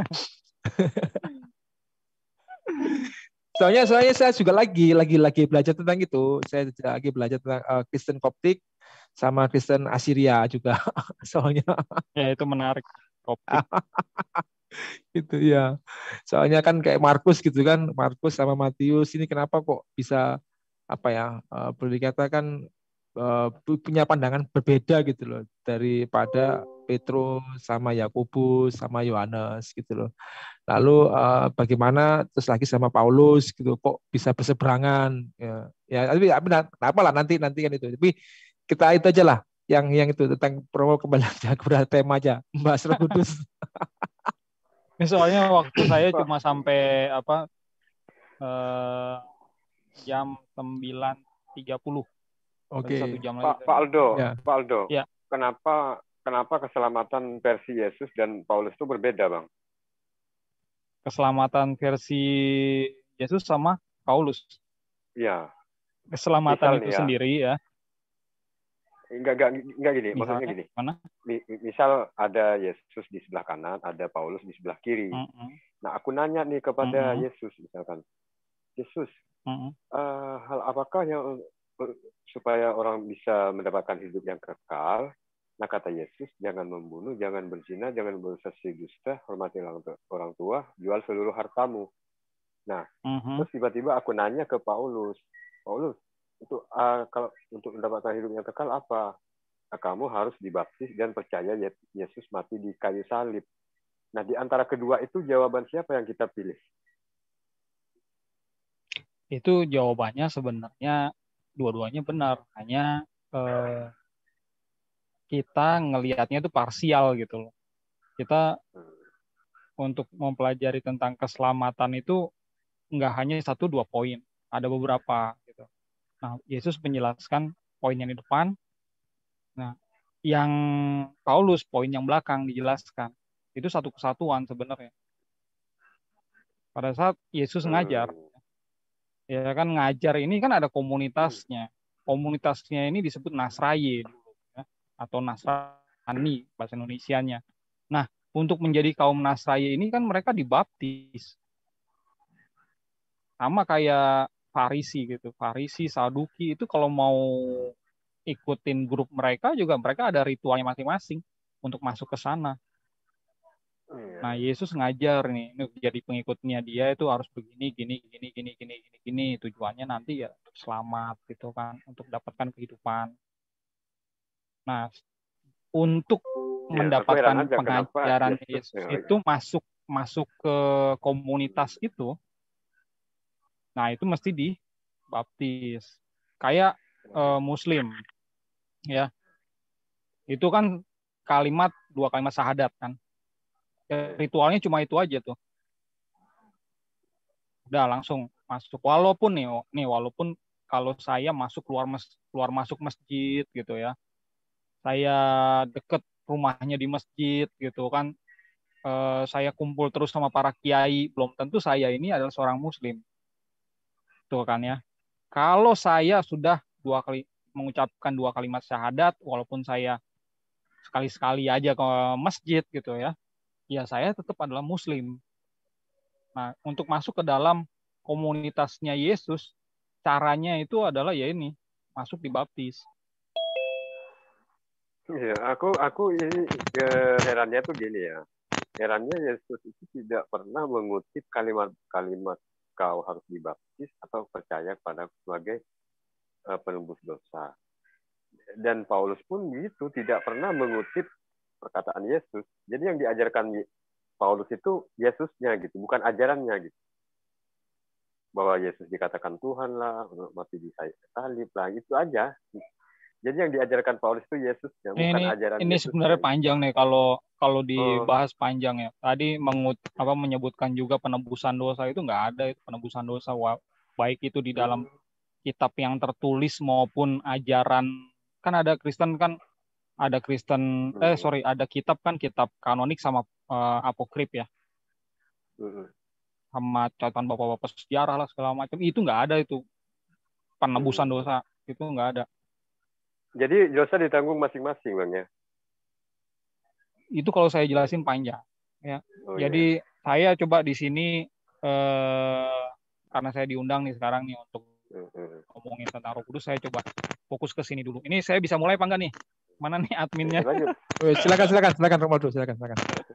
soalnya soalnya saya juga lagi lagi lagi belajar tentang itu. Saya lagi belajar tentang uh, Kristen Koptik sama Kristen Assyria juga. Soalnya ya itu menarik. Koptik. Itu ya. Soalnya kan kayak Markus gitu kan, Markus sama Matius ini kenapa kok bisa apa ya? Uh, boleh dikatakan uh, punya pandangan berbeda gitu loh daripada Petrus, sama Yakobus, sama Yohanes gitu loh. Lalu uh, bagaimana terus lagi sama Paulus gitu, kok bisa berseberangan ya. Ya tapi apa lah nanti nanti kan itu. Tapi kita itu aja lah yang yang itu tentang promo kembali ke tema aja, membahas Roh Kudus. Ini soalnya waktu saya Pak. cuma sampai apa eh, jam sembilan tiga puluh. Oke. Satu jam Pak, lagi. Pak Aldo, Ya. Pak Aldo, Ya. kenapa kenapa keselamatan versi Yesus dan Paulus itu berbeda, Bang? Keselamatan versi Yesus sama Paulus. Iya. Keselamatan Misal itu nih ya. sendiri ya. Enggak, enggak, enggak gini, Misalnya, maksudnya gini. Mana? Misal ada Yesus di sebelah kanan, ada Paulus di sebelah kiri. Mm -mm. Nah, aku nanya nih kepada Mm -mm. Yesus, misalkan. Yesus, mm -mm. uh, hal apakah yang uh, supaya orang bisa mendapatkan hidup yang kekal? Nah, kata Yesus, jangan membunuh, jangan berzina, jangan bersaksi dusta, hormati orang tua, jual seluruh hartamu. Nah, mm -hmm. terus tiba-tiba aku nanya ke Paulus, Paulus, untuk uh, kalau untuk mendapatkan hidup yang kekal apa? Nah, kamu harus dibaptis dan percaya Yesus mati di kayu salib. Nah, di antara kedua itu jawaban siapa yang kita pilih? Itu jawabannya sebenarnya dua-duanya benar, hanya eh, kita ngelihatnya itu parsial gitu loh. Kita hmm. untuk mempelajari tentang keselamatan itu nggak hanya satu dua poin, ada beberapa gitu. Nah, Yesus menjelaskan poin yang di depan. Nah, yang Paulus poin yang belakang dijelaskan. Itu satu kesatuan sebenarnya. Pada saat Yesus ngajar, ya kan ngajar ini kan ada komunitasnya. Komunitasnya ini disebut Nasrani dulu, ya, atau Nasrani bahasa Indonesianya. Nah, untuk menjadi kaum Nasrani ini kan mereka dibaptis. Sama kayak Farisi gitu. Farisi, Saduki itu kalau mau ikutin grup mereka juga mereka ada ritualnya masing-masing untuk masuk ke sana. Nah, Yesus ngajar nih, ini jadi pengikutnya dia itu harus begini, gini, gini, gini, gini, gini, gini. Tujuannya nanti ya untuk selamat gitu kan, untuk dapatkan kehidupan. Nah, untuk ya, mendapatkan pengajaran Yesus ya, itu ya. masuk masuk ke komunitas itu. Nah, itu mesti dibaptis. Kayak uh, Muslim, ya. Itu kan kalimat, dua kalimat syahadat kan. Ya, ritualnya cuma itu aja tuh. Udah langsung masuk. Walaupun nih, nih walaupun kalau saya masuk keluar mes, keluar masuk masjid gitu ya. Saya deket rumahnya di masjid gitu kan. Uh, saya kumpul terus sama para kiai, belum tentu saya ini adalah seorang Muslim. Tuh kan ya. Kalau saya sudah dua kali mengucapkan dua kalimat syahadat, walaupun saya sekali-sekali aja ke masjid gitu ya, ya saya tetap adalah Muslim. Nah, untuk masuk ke dalam komunitasnya Yesus, caranya itu adalah ya ini, masuk dibaptis. Ya, aku aku ini ya, herannya tuh gini ya. Herannya Yesus itu tidak pernah mengutip kalimat-kalimat kau harus dibaptis atau percaya pada sebagai uh, penembus dosa. Dan Paulus pun gitu tidak pernah mengutip perkataan Yesus. Jadi yang diajarkan Paulus itu Yesusnya gitu, bukan ajarannya gitu. Bahwa Yesus dikatakan Tuhan lah, mati di salib lah, itu aja. Jadi yang diajarkan Paulus itu Yesusnya, bukan ini, ajaran ini Yesusnya. Sebenarnya panjang nih kalau kalau dibahas oh. panjang ya. Tadi mengut apa menyebutkan juga penebusan dosa itu nggak ada itu penebusan dosa baik itu di dalam hmm. kitab yang tertulis maupun ajaran. Kan ada Kristen kan ada Kristen hmm. eh sorry ada kitab kan kitab kanonik sama uh, apokrif ya. Hmm. Sama catatan bapak-bapak sejarah lah segala macam itu nggak ada itu penebusan hmm. dosa itu nggak ada. Jadi dosa ditanggung masing-masing, Bang ya? Itu kalau saya jelasin panjang. Ya. Oh, Jadi iya. saya coba di sini eh, karena saya diundang nih sekarang nih untuk uh-huh. ngomongin tentang Roh Kudus, saya coba fokus ke sini dulu. Ini saya bisa mulai apa enggak nih? Mana nih adminnya? Oh, silakan silakan silakan Romaldo silakan silakan.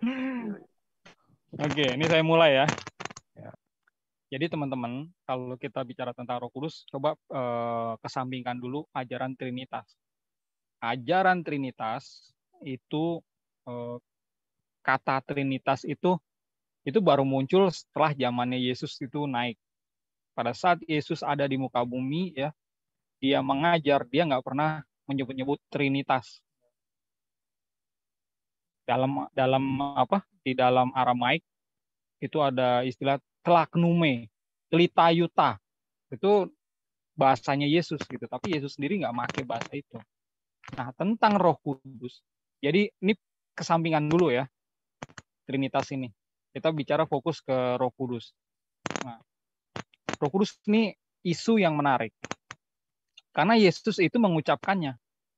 Oke, ini saya mulai ya. ya. Jadi teman-teman, kalau kita bicara tentang Roh Kudus, coba eh, kesampingkan dulu ajaran Trinitas. Ajaran Trinitas itu eh, kata Trinitas itu itu baru muncul setelah zamannya Yesus itu naik. Pada saat Yesus ada di muka bumi, ya, dia mengajar, dia nggak pernah menyebut-nyebut Trinitas. Dalam dalam apa? Di dalam Aramaik itu ada istilah telaknume, telitayuta. Itu bahasanya Yesus gitu, tapi Yesus sendiri nggak pakai bahasa itu. Nah, tentang Roh Kudus. Jadi ini kesampingan dulu ya, Trinitas ini. Kita bicara fokus ke Roh Kudus. Nah, Roh Kudus ini isu yang menarik. Karena Yesus itu mengucapkannya.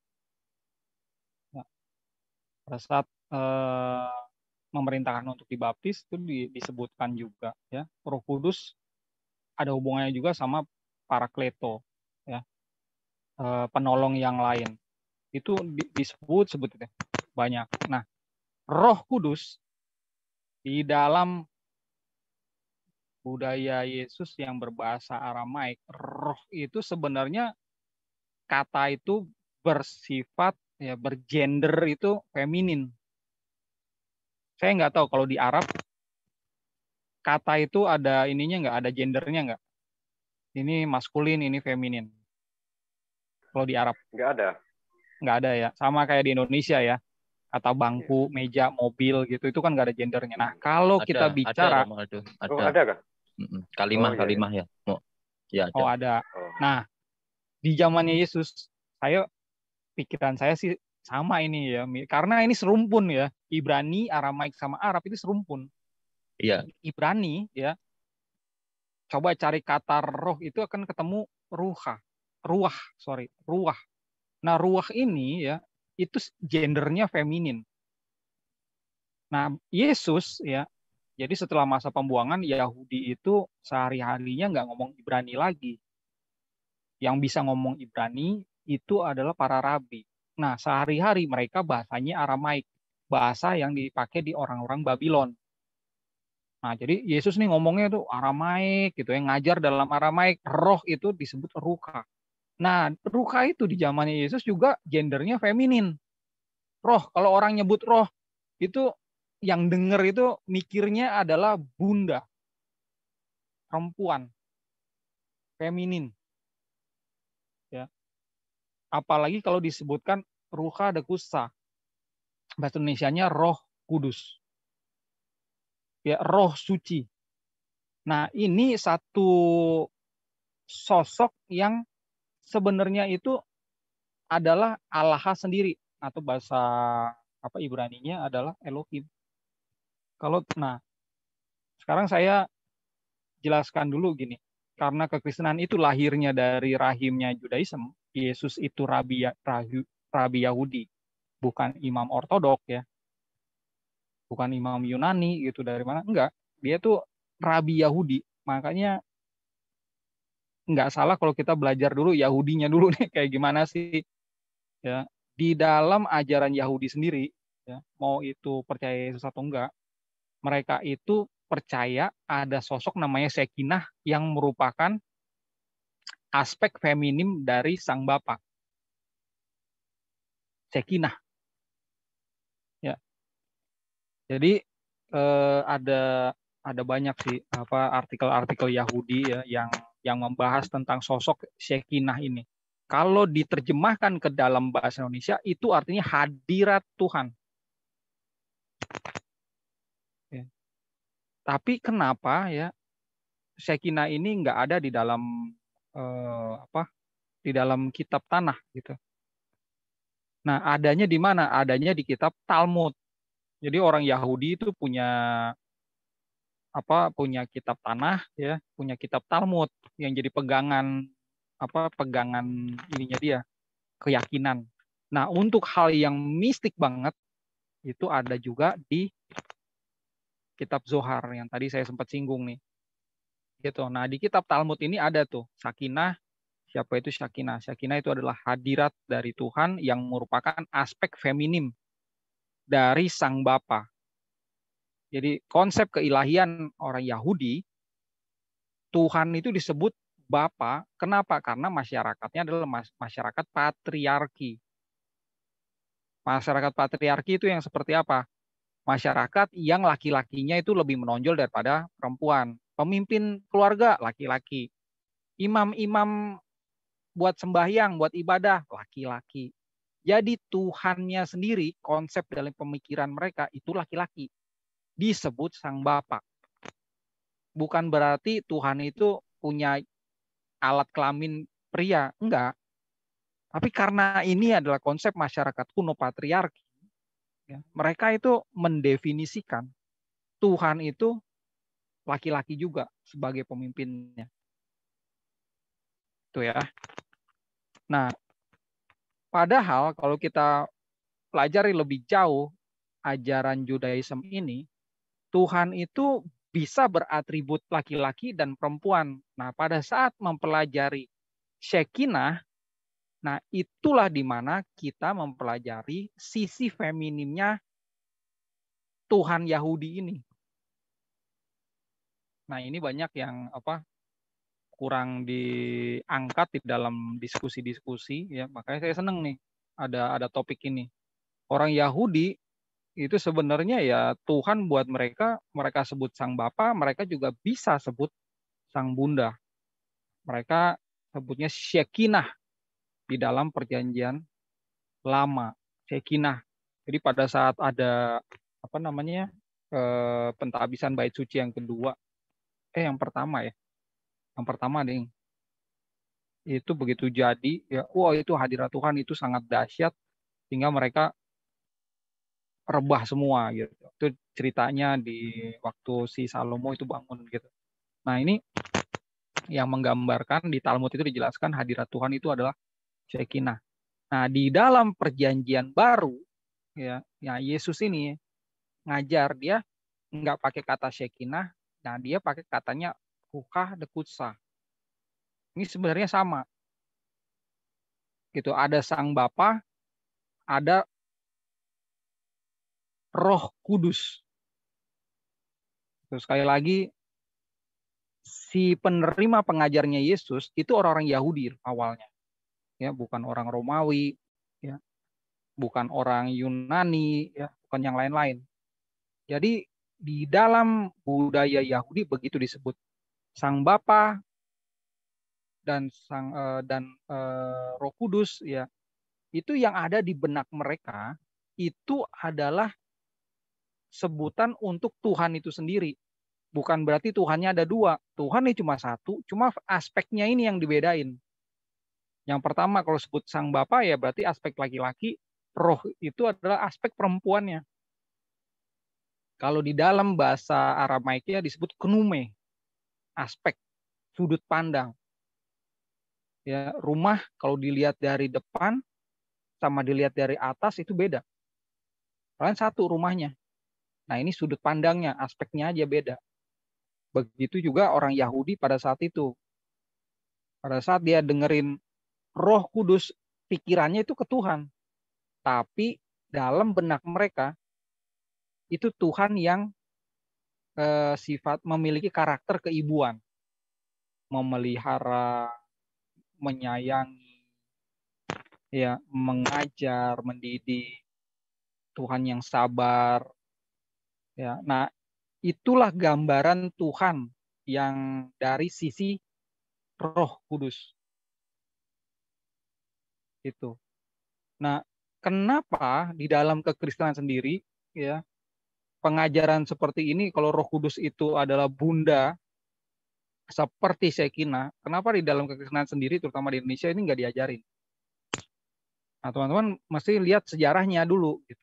Nah, pada saat eh, memerintahkan untuk dibaptis itu disebutkan juga ya, Roh Kudus ada hubungannya juga sama Parakleto, ya, eh, penolong yang lain. Itu disebut sebut itu banyak. Nah, Roh Kudus di dalam budaya Yesus yang berbahasa Aramaik, roh itu sebenarnya kata itu bersifat ya bergender itu feminin. Saya nggak tahu kalau di Arab kata itu ada ininya nggak, ada gendernya nggak? Ini maskulin, ini feminin. Kalau di Arab Nggak ada. nggak ada ya, sama kayak di Indonesia ya. Kata bangku, meja, mobil gitu, itu kan nggak ada gendernya. Nah, kalau Ada, kita bicara, ada, Romaldo. Ada. Oh, ada kah? Mm-mm. Kalimah, Oh, iya, kalimah iya. ya. Oh, ya ada. oh ada. Oh. Nah, di zamannya Yesus, saya pikiran saya sih sama ini ya, karena ini serumpun ya, Ibrani, Aramaik sama Arab itu serumpun. Iya. Ibrani ya, coba cari kata roh itu akan ketemu ruha, ruah, sorry, ruah. Nah, ruah ini ya, itu gendernya feminin. Nah, Yesus ya, jadi setelah masa pembuangan, Yahudi itu sehari-harinya nggak ngomong Ibrani lagi. Yang bisa ngomong Ibrani itu adalah para rabi. Nah, sehari-hari mereka bahasanya Aramaik, bahasa yang dipakai di orang-orang Babylon. Nah, jadi Yesus nih ngomongnya tuh Aramaik gitu, yang ngajar dalam Aramaik. Roh itu disebut ruka. Nah, ruka itu di zamannya Yesus juga gendernya feminin. Roh, kalau orang nyebut roh, itu yang denger itu mikirnya adalah bunda, perempuan, feminin. Ya. Apalagi kalau disebutkan ruha dekusa. Bahasa Indonesianya roh kudus. Ya, roh suci. Nah, ini satu sosok yang sebenarnya itu adalah Allah sendiri, atau bahasa apa Ibraninya adalah Elohim. Kalau nah, sekarang saya jelaskan dulu gini. Karena kekristenan itu lahirnya dari rahimnya Judaism, Yesus itu rabi rabi, rabi Yahudi, bukan imam ortodok ya. Bukan imam Yunani gitu, dari mana? Enggak. Dia tuh rabi Yahudi. Makanya enggak salah kalau kita belajar dulu Yahudinya dulu nih kayak gimana sih. Ya, di dalam ajaran Yahudi sendiri, ya, mau itu percaya Yesus atau enggak, mereka itu percaya ada sosok namanya Shekinah yang merupakan aspek feminim dari sang Bapa. Shekinah. Ya. Jadi eh, ada ada banyak sih apa artikel-artikel Yahudi ya yang yang membahas tentang sosok Shekinah ini. Kalau diterjemahkan ke dalam bahasa Indonesia itu artinya hadirat Tuhan. Ya. Tapi kenapa ya Shekinah ini nggak ada di dalam eh, apa di dalam kitab tanah gitu. Nah, adanya di mana? Adanya di kitab Talmud. Jadi orang Yahudi itu punya apa? Punya kitab tanah ya, punya kitab Talmud yang jadi pegangan apa? Pegangan ininya dia, keyakinan. Nah, untuk hal yang mistik banget itu ada juga di kitab Zohar yang tadi saya sempat singgung nih. Gitu. Nah, di kitab Talmud ini ada tuh Sakinah. Siapa itu Sakinah? Sakinah itu adalah hadirat dari Tuhan yang merupakan aspek feminim dari Sang Bapa. Jadi konsep keilahian orang Yahudi, Tuhan itu disebut Bapa. Kenapa? Karena masyarakatnya adalah masyarakat patriarki. Masyarakat patriarki itu yang seperti apa? Masyarakat yang laki-lakinya itu lebih menonjol daripada perempuan. Pemimpin keluarga laki-laki. Imam-imam buat sembahyang, buat ibadah laki-laki. Jadi Tuhannya sendiri, konsep dalam pemikiran mereka itu laki-laki. Disebut sang Bapa. Bukan berarti Tuhan itu punya alat kelamin pria, enggak. Tapi karena ini adalah konsep masyarakat kuno patriarki, ya, mereka itu mendefinisikan Tuhan itu laki-laki juga sebagai pemimpinnya. Itu ya. Nah, padahal kalau kita pelajari lebih jauh ajaran Judaism ini, Tuhan itu bisa beratribut laki-laki dan perempuan. Nah, pada saat mempelajari Shekinah, nah itulah di mana kita mempelajari sisi feminimnya Tuhan Yahudi ini. Nah, ini banyak yang apa kurang diangkat di dalam diskusi-diskusi ya. Makanya saya seneng nih ada ada topik ini. Orang Yahudi itu sebenarnya ya Tuhan buat mereka, mereka sebut sang Bapa, mereka juga bisa sebut sang Bunda. Mereka sebutnya Shekinah di dalam perjanjian lama, Shekinah. Jadi pada saat ada apa namanya eh, pentabisan bait suci yang kedua, eh yang pertama ya, yang pertama ding, itu begitu jadi ya, wow itu hadirat Tuhan itu sangat dahsyat sehingga mereka rebah semua gitu. Itu ceritanya di waktu si Salomo itu bangun gitu. Nah ini yang menggambarkan di Talmud itu dijelaskan hadirat Tuhan itu adalah Shekinah. Nah di dalam perjanjian baru ya, ya Yesus ini ngajar dia nggak pakai kata Shekinah, nah dia pakai katanya Ruach Dekutsa. Ini sebenarnya sama. Gitu, ada Sang Bapa, ada Roh Kudus. Terus sekali lagi si penerima pengajarnya Yesus itu orang-orang Yahudi awalnya. Ya, bukan orang Romawi, ya. Bukan orang Yunani, ya, bukan yang lain-lain. Jadi di dalam budaya Yahudi begitu disebut Sang Bapa dan sang uh, dan uh, Roh Kudus ya. Itu yang ada di benak mereka itu adalah sebutan untuk Tuhan itu sendiri. Bukan berarti Tuhannya ada dua. Tuhan ini cuma satu, cuma aspeknya ini yang dibedain. Yang pertama kalau sebut Sang Bapa ya berarti aspek laki-laki, Roh itu adalah aspek perempuannya. Kalau di dalam bahasa Aramaiknya disebut kenume, aspek, sudut pandang. Ya, rumah kalau dilihat dari depan sama dilihat dari atas itu beda. Kalian satu rumahnya. Nah ini sudut pandangnya, aspeknya aja beda. Begitu juga orang Yahudi pada saat itu. Pada saat dia dengerin Roh Kudus, pikirannya itu ke Tuhan. Tapi dalam benak mereka, itu Tuhan yang eh, sifat memiliki karakter keibuan. Memelihara, menyayangi, ya, mengajar, mendidik. Tuhan yang sabar. Ya, nah itulah gambaran Tuhan yang dari sisi Roh Kudus. Itu. Nah, kenapa di dalam kekristenan sendiri ya pengajaran seperti ini kalau Roh Kudus itu adalah Bunda seperti Shekinah, kenapa di dalam kekristenan sendiri terutama di Indonesia ini nggak diajarin? Nah, teman-teman mesti lihat sejarahnya dulu gitu.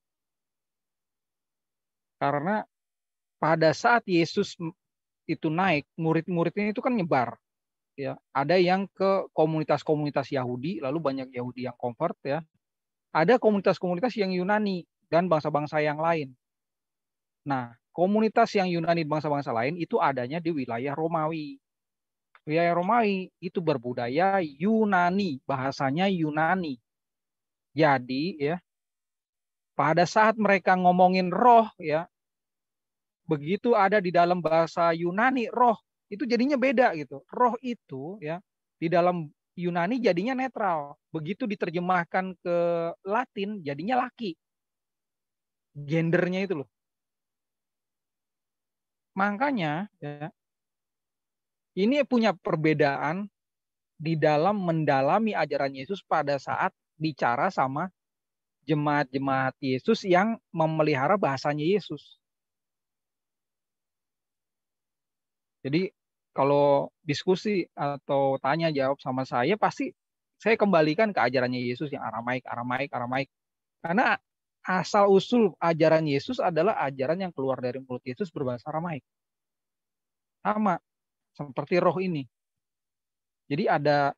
Karena pada saat Yesus itu naik, murid-muridnya itu kan nyebar. Ya, ada yang ke komunitas-komunitas Yahudi, lalu banyak Yahudi yang convert ya. Ada komunitas-komunitas yang Yunani dan bangsa-bangsa yang lain. Nah, komunitas yang Yunani bangsa-bangsa lain itu adanya di wilayah Romawi. Wilayah Romawi itu berbudaya Yunani, bahasanya Yunani. Jadi ya, pada saat mereka ngomongin roh ya, begitu ada di dalam bahasa Yunani roh itu jadinya beda gitu. Roh itu ya di dalam Yunani jadinya netral. Begitu diterjemahkan ke Latin jadinya laki. Gendernya itu loh. Makanya ya, ini punya perbedaan di dalam mendalami ajaran Yesus pada saat bicara sama jemaat-jemaat Yesus yang memelihara bahasanya Yesus. Jadi kalau diskusi atau tanya jawab sama saya, pasti saya kembalikan ke ajarannya Yesus yang Aramaik, Aramaik, Aramaik. Karena asal usul ajaran Yesus adalah ajaran yang keluar dari mulut Yesus berbahasa Aramaik. Sama seperti roh ini. Jadi ada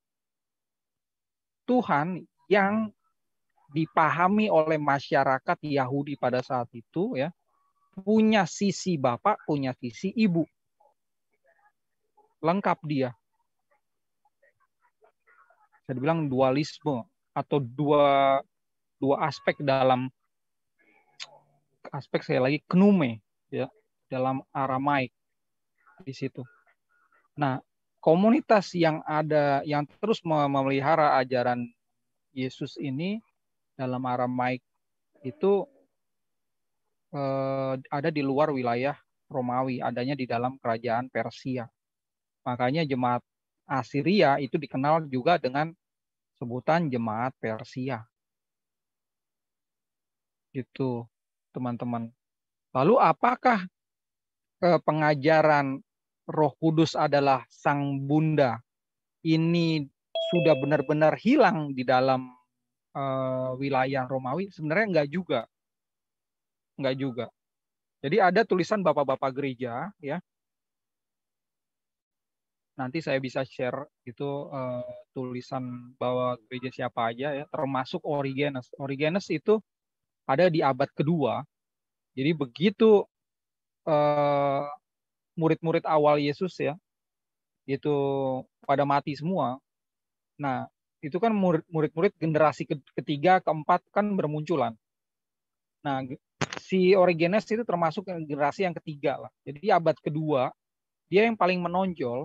Tuhan yang dipahami oleh masyarakat Yahudi pada saat itu, ya, punya sisi bapak, punya sisi ibu. Lengkap dia. Bisa dibilang dualisme atau dua dua aspek dalam aspek saya lagi knume, ya, dalam Aramaik di situ. Nah, komunitas yang ada yang terus memelihara ajaran Yesus ini dalam Aramaik itu eh, ada di luar wilayah Romawi, adanya di dalam kerajaan Persia. Makanya jemaat Asiria itu dikenal juga dengan sebutan jemaat Persia. Gitu, teman-teman. Lalu apakah eh, pengajaran Roh Kudus adalah Sang Bunda ini sudah benar-benar hilang di dalam uh, wilayah Romawi? Sebenarnya enggak juga. Enggak juga. Jadi ada tulisan bapak-bapak gereja, ya. Nanti saya bisa share itu uh, tulisan bahwa gereja siapa aja, ya, termasuk Origenes. Origenes itu ada di abad kedua. Jadi begitu uh, murid-murid awal Yesus, ya, itu pada mati semua. Nah, itu kan murid-murid generasi ketiga, keempat kan bermunculan. Nah, si Origenes itu termasuk generasi yang ketiga lah. Jadi abad kedua, dia yang paling menonjol.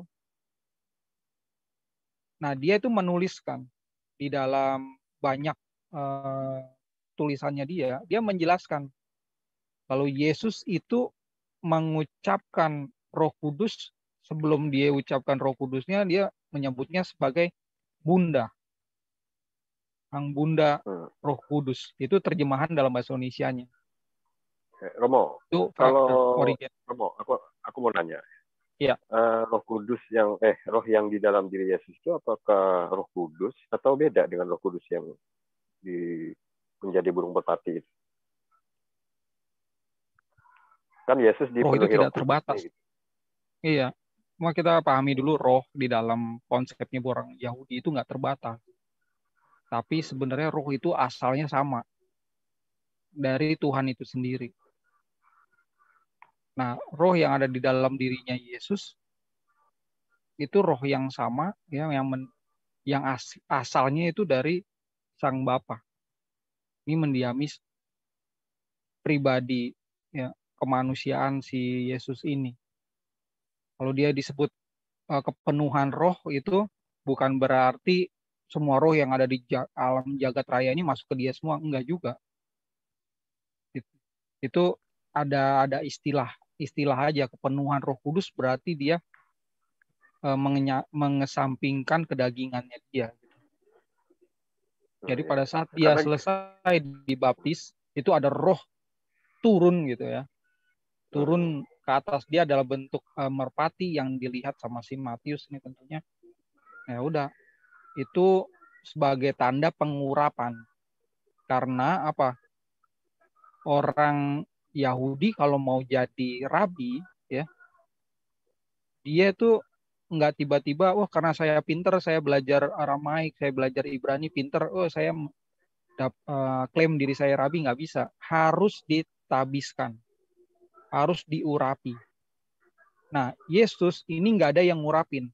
Nah, dia itu menuliskan di dalam banyak uh, tulisannya dia, dia menjelaskan kalau Yesus itu mengucapkan Roh Kudus, sebelum dia ucapkan Roh Kudusnya, dia menyebutnya sebagai Bunda. Sang Bunda Roh Kudus. Itu terjemahan dalam bahasa Indonesianya. Romo, itu kalau Origen. Romo, aku aku mau nanya. Iya. Uh, Roh Kudus yang eh roh yang di dalam diri Yesus itu apakah Roh Kudus atau beda dengan Roh Kudus yang di menjadi burung merpati itu? Kan Yesus dipenuhi roh itu tidak roh terbatas. Gitu. Iya. Cuma kita pahami dulu roh di dalam konsepnya orang Yahudi itu nggak terbatas. Tapi sebenarnya roh itu asalnya sama dari Tuhan itu sendiri. Nah, roh yang ada di dalam dirinya Yesus itu roh yang sama, ya, yang men, yang as, asalnya itu dari Sang Bapa. Ini mendiami pribadi, ya, kemanusiaan si Yesus ini. Kalau dia disebut uh, kepenuhan roh itu bukan berarti semua roh yang ada di alam jagat raya ini masuk ke dia semua, enggak juga. Itu, itu ada ada istilah istilah aja, kepenuhan Roh Kudus berarti dia uh, mengenya, mengesampingkan kedagingannya dia. Jadi pada saat dia Karena... selesai dibaptis itu ada roh turun gitu, ya. Turun ke atas dia dalam bentuk uh, merpati yang dilihat sama si Matius ini tentunya. Ya udah, itu sebagai tanda pengurapan. Karena apa? Orang Yahudi kalau mau jadi rabi, ya, dia itu nggak tiba-tiba, wah, karena saya pinter, saya belajar Aramaik, saya belajar Ibrani pinter, oh, saya uh, klaim diri saya rabi. Nggak bisa. Harus ditabiskan. Harus diurapi. Nah, Yesus ini nggak ada yang ngurapin.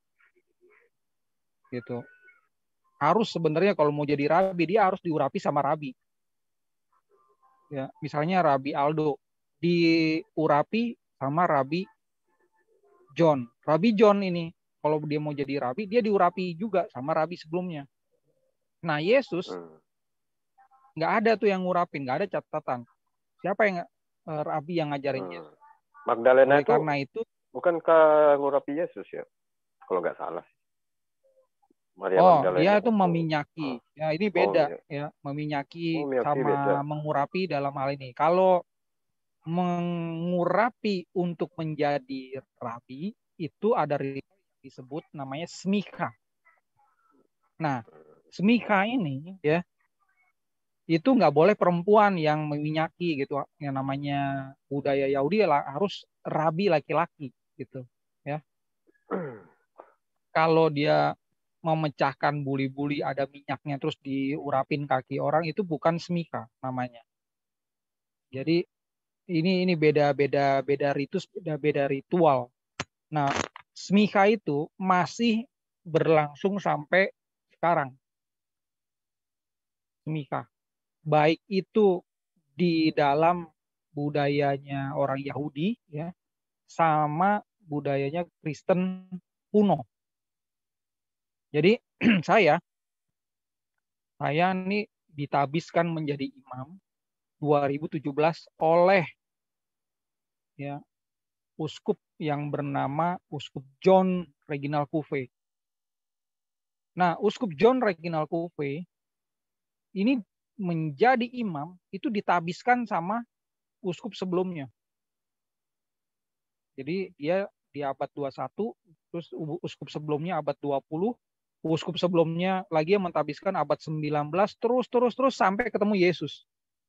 Gitu. Harus sebenarnya kalau mau jadi rabi, dia harus diurapi sama rabi. Ya, misalnya Rabi Aldo diurapi sama Rabi John. Rabi John ini kalau dia mau jadi rabi, dia diurapi juga sama rabi sebelumnya. Nah, Yesus Hmm. nggak ada tuh yang ngurapin, nggak ada catatan. Siapa yang uh, rabi yang ngajarin Hmm. Yesus? Magdalena Oleh itu karena itu, bukankah ngurapi Yesus ya? Kalau nggak salah. Maria oh Magdalena dia itu itu. meminyaki. Ah. Ya ini Oh, beda iya. ya, meminyaki Oh, miyaki sama beda. mengurapi dalam hal ini. Kalau mengurapi untuk menjadi rabi itu ada ritual yang disebut namanya smikha. Nah, smikha ini ya itu nggak boleh perempuan yang meminyaki gitu, yang namanya budaya Yahudi harus rabi laki-laki gitu ya. Kalau dia memecahkan buli-buli ada minyaknya terus diurapin kaki orang itu bukan smikha namanya. Jadi ini ini beda-beda beda ritus, beda-beda ritual. Nah, smikha itu masih berlangsung sampai sekarang. Smikha. Baik itu di dalam budayanya orang Yahudi ya sama budayanya Kristen kuno. Jadi saya saya nih ditabiskan menjadi imam dua ribu tujuh belas oleh ya uskup yang bernama Uskup John Reginald Cuvée. Nah, Uskup John Reginald Cuvée ini menjadi imam itu ditabiskan sama uskup sebelumnya. Jadi dia di abad dua puluh satu, terus uskup sebelumnya abad dua puluh, uskup sebelumnya lagi yang mentabiskan abad sembilan belas, terus terus terus sampai ketemu Yesus.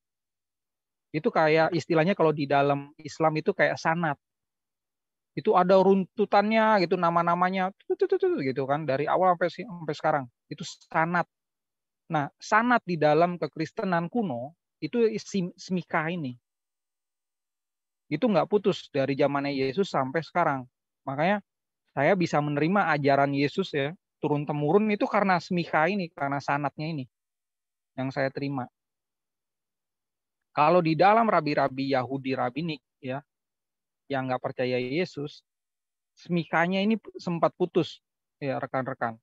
Itu kayak istilahnya kalau di dalam Islam itu kayak sanad. Itu ada runtutannya gitu, nama-namanya gitu kan dari awal sampai sampai sekarang. Itu sanad. Nah, sanad di dalam kekristenan kuno itu smikha ini. Itu nggak putus dari zamannya Yesus sampai sekarang. Makanya saya bisa menerima ajaran Yesus ya turun temurun itu karena smikha ini, karena sanadnya ini yang saya terima. Kalau di dalam rabi-rabi Yahudi rabinik ya yang nggak percaya Yesus, smikhanya ini sempat putus ya rekan-rekan.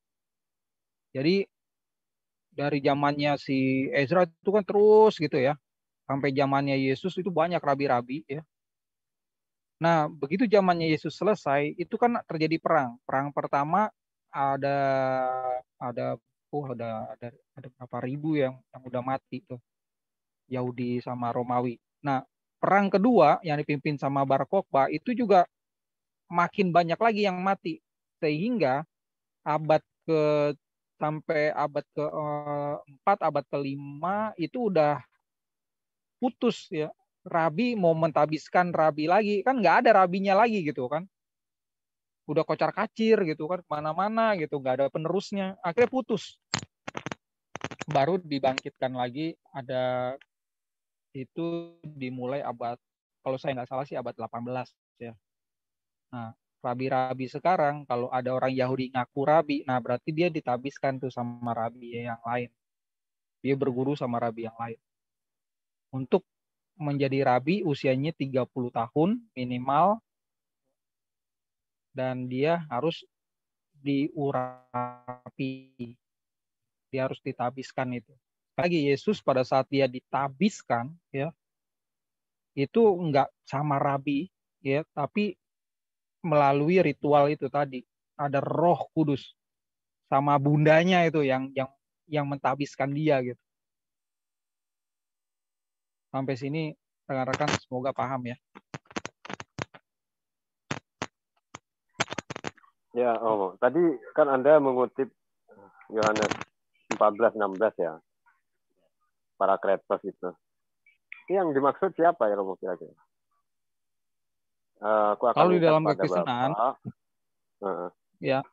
Jadi dari zamannya si Ezra itu kan terus gitu ya sampai zamannya Yesus itu banyak rabi-rabi ya. Nah, begitu zamannya Yesus selesai, itu kan terjadi perang. Perang pertama ada ada oh ada ada ada berapa ribu yang yang udah mati tuh. Yahudi sama Romawi. Nah, perang kedua yang dipimpin sama Bar Kokhba itu juga makin banyak lagi yang mati. Sehingga abad ke sampai abad keempat, abad kelima itu udah putus ya. Rabi mau mentabiskan rabi lagi kan nggak ada rabinya lagi gitu kan, udah kocar kacir gitu kan kemana-mana gitu, nggak ada penerusnya, akhirnya putus. Baru dibangkitkan lagi ada itu dimulai abad kalau saya nggak salah sih abad delapan belas ya. Nah rabi-rabi sekarang kalau ada orang Yahudi ngaku rabi, nah berarti dia ditabiskan tuh sama rabi yang lain, dia berguru sama rabi yang lain. Untuk menjadi rabi usianya tiga puluh tahun minimal dan dia harus diurapi, dia harus ditabiskan itu. Lagi Yesus pada saat dia ditabiskan ya itu enggak sama rabi ya, tapi melalui ritual itu tadi ada Roh Kudus sama bundanya itu yang yang yang mentabiskan dia gitu. Sampai sini rekan-rekan semoga paham ya. Ya, oh, tadi kan Anda mengutip Yohanes empat belas enam belas ya. Para kreator itu. Yang dimaksud siapa ya Romo kira-kira? Uh, aku akan kalau di dalam pada kekristenan uh. ya.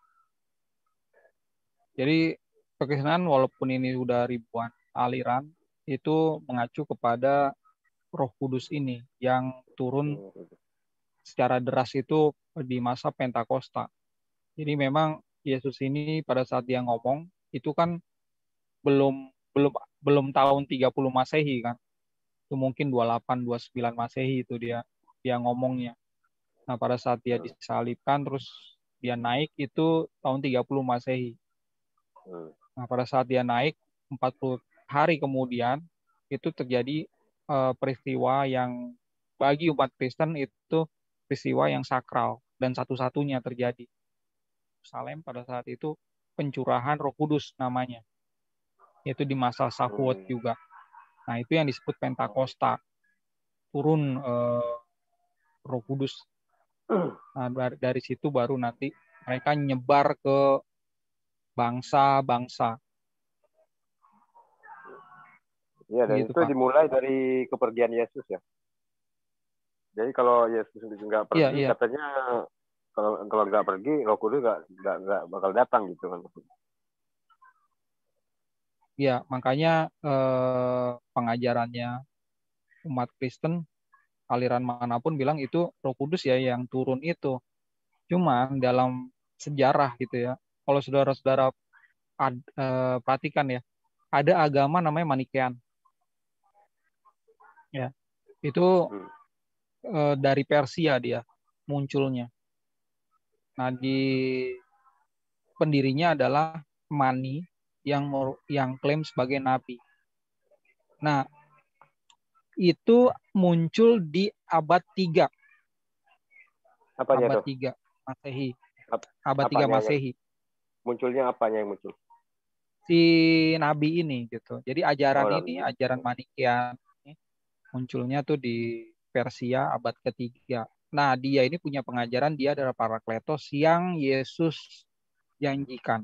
Jadi kekristenan walaupun ini udah ribuan aliran itu mengacu kepada Roh Kudus ini yang turun secara deras itu di masa Pentakosta. Jadi memang Yesus ini pada saat dia ngomong itu kan belum belum belum tahun tiga puluh Masehi kan. Itu mungkin dua puluh delapan dua puluh sembilan Masehi itu dia dia ngomongnya. Nah, pada saat dia disalibkan terus Dia naik itu tahun tiga puluh Masehi. Hmm. Nah, pada saat dia naik empat puluh hari kemudian itu terjadi eh, peristiwa yang bagi umat Kristen itu peristiwa yang sakral dan satu-satunya terjadi. Yerusalem pada saat itu pencurahan Roh Kudus namanya. Itu di masa Shavuot Hmm. juga. Nah, itu yang disebut Pentakosta. Turun eh, Roh Kudus. Nah, dari, dari situ baru nanti mereka nyebar ke bangsa-bangsa. Iya, dan Gitu, itu Pak. dimulai dari kepergian Yesus ya. Jadi kalau Yesus nggak Iya, pergi, iya. katanya kalau kalau nggak pergi, Roh Kudus nggak nggak nggak bakal datang gitu kan. Ya, makanya eh, pengajarannya umat Kristen, aliran manapun bilang itu Roh Kudus ya yang turun itu. Cuma dalam sejarah gitu ya, kalau saudara-saudara ad- eh, perhatikan ya, ada agama namanya Manikean. Ya, itu Hmm. eh, dari Persia dia munculnya. Nah, di pendirinya adalah Mani yang mer- yang klaim sebagai nabi. Nah, itu muncul di abad tiga, Apanya abad tuh? tiga Masehi, Ap- abad tiga Apanya yang Masehi. munculnya apanya yang muncul? Si nabi ini gitu. Jadi ajaran Oh, ini, Nabi. ajaran Manikian ini munculnya tuh di Persia abad ketiga. Nah, dia ini punya pengajaran dia adalah Parakletos yang Yesus janjikan.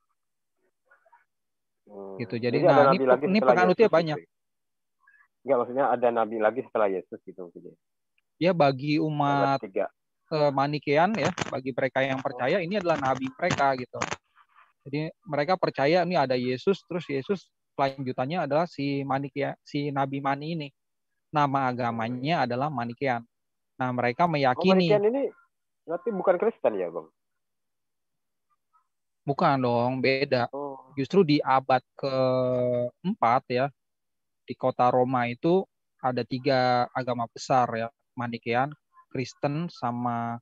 Hmm. Gitu. Jadi Jadi ada nah ini nabi lagi ini setelah penganutnya Yesus banyak. gitu. Enggak, maksudnya ada nabi lagi setelah Yesus gitu. Ya bagi Abad umat tiga. eh, Manikian ya, bagi mereka yang percaya ini adalah nabi mereka gitu. Jadi mereka percaya ini ada Yesus, terus Yesus kelanjutannya adalah si Manikia, si Nabi Mani ini. Nama agamanya adalah Manikian. Nah, mereka Oh, meyakini, Manikian ini berarti bukan Kristen ya, Bang? bukan dong, beda. Oh. Justru di abad keempat ya, di kota Roma itu ada tiga agama besar ya, Manikian, Kristen, sama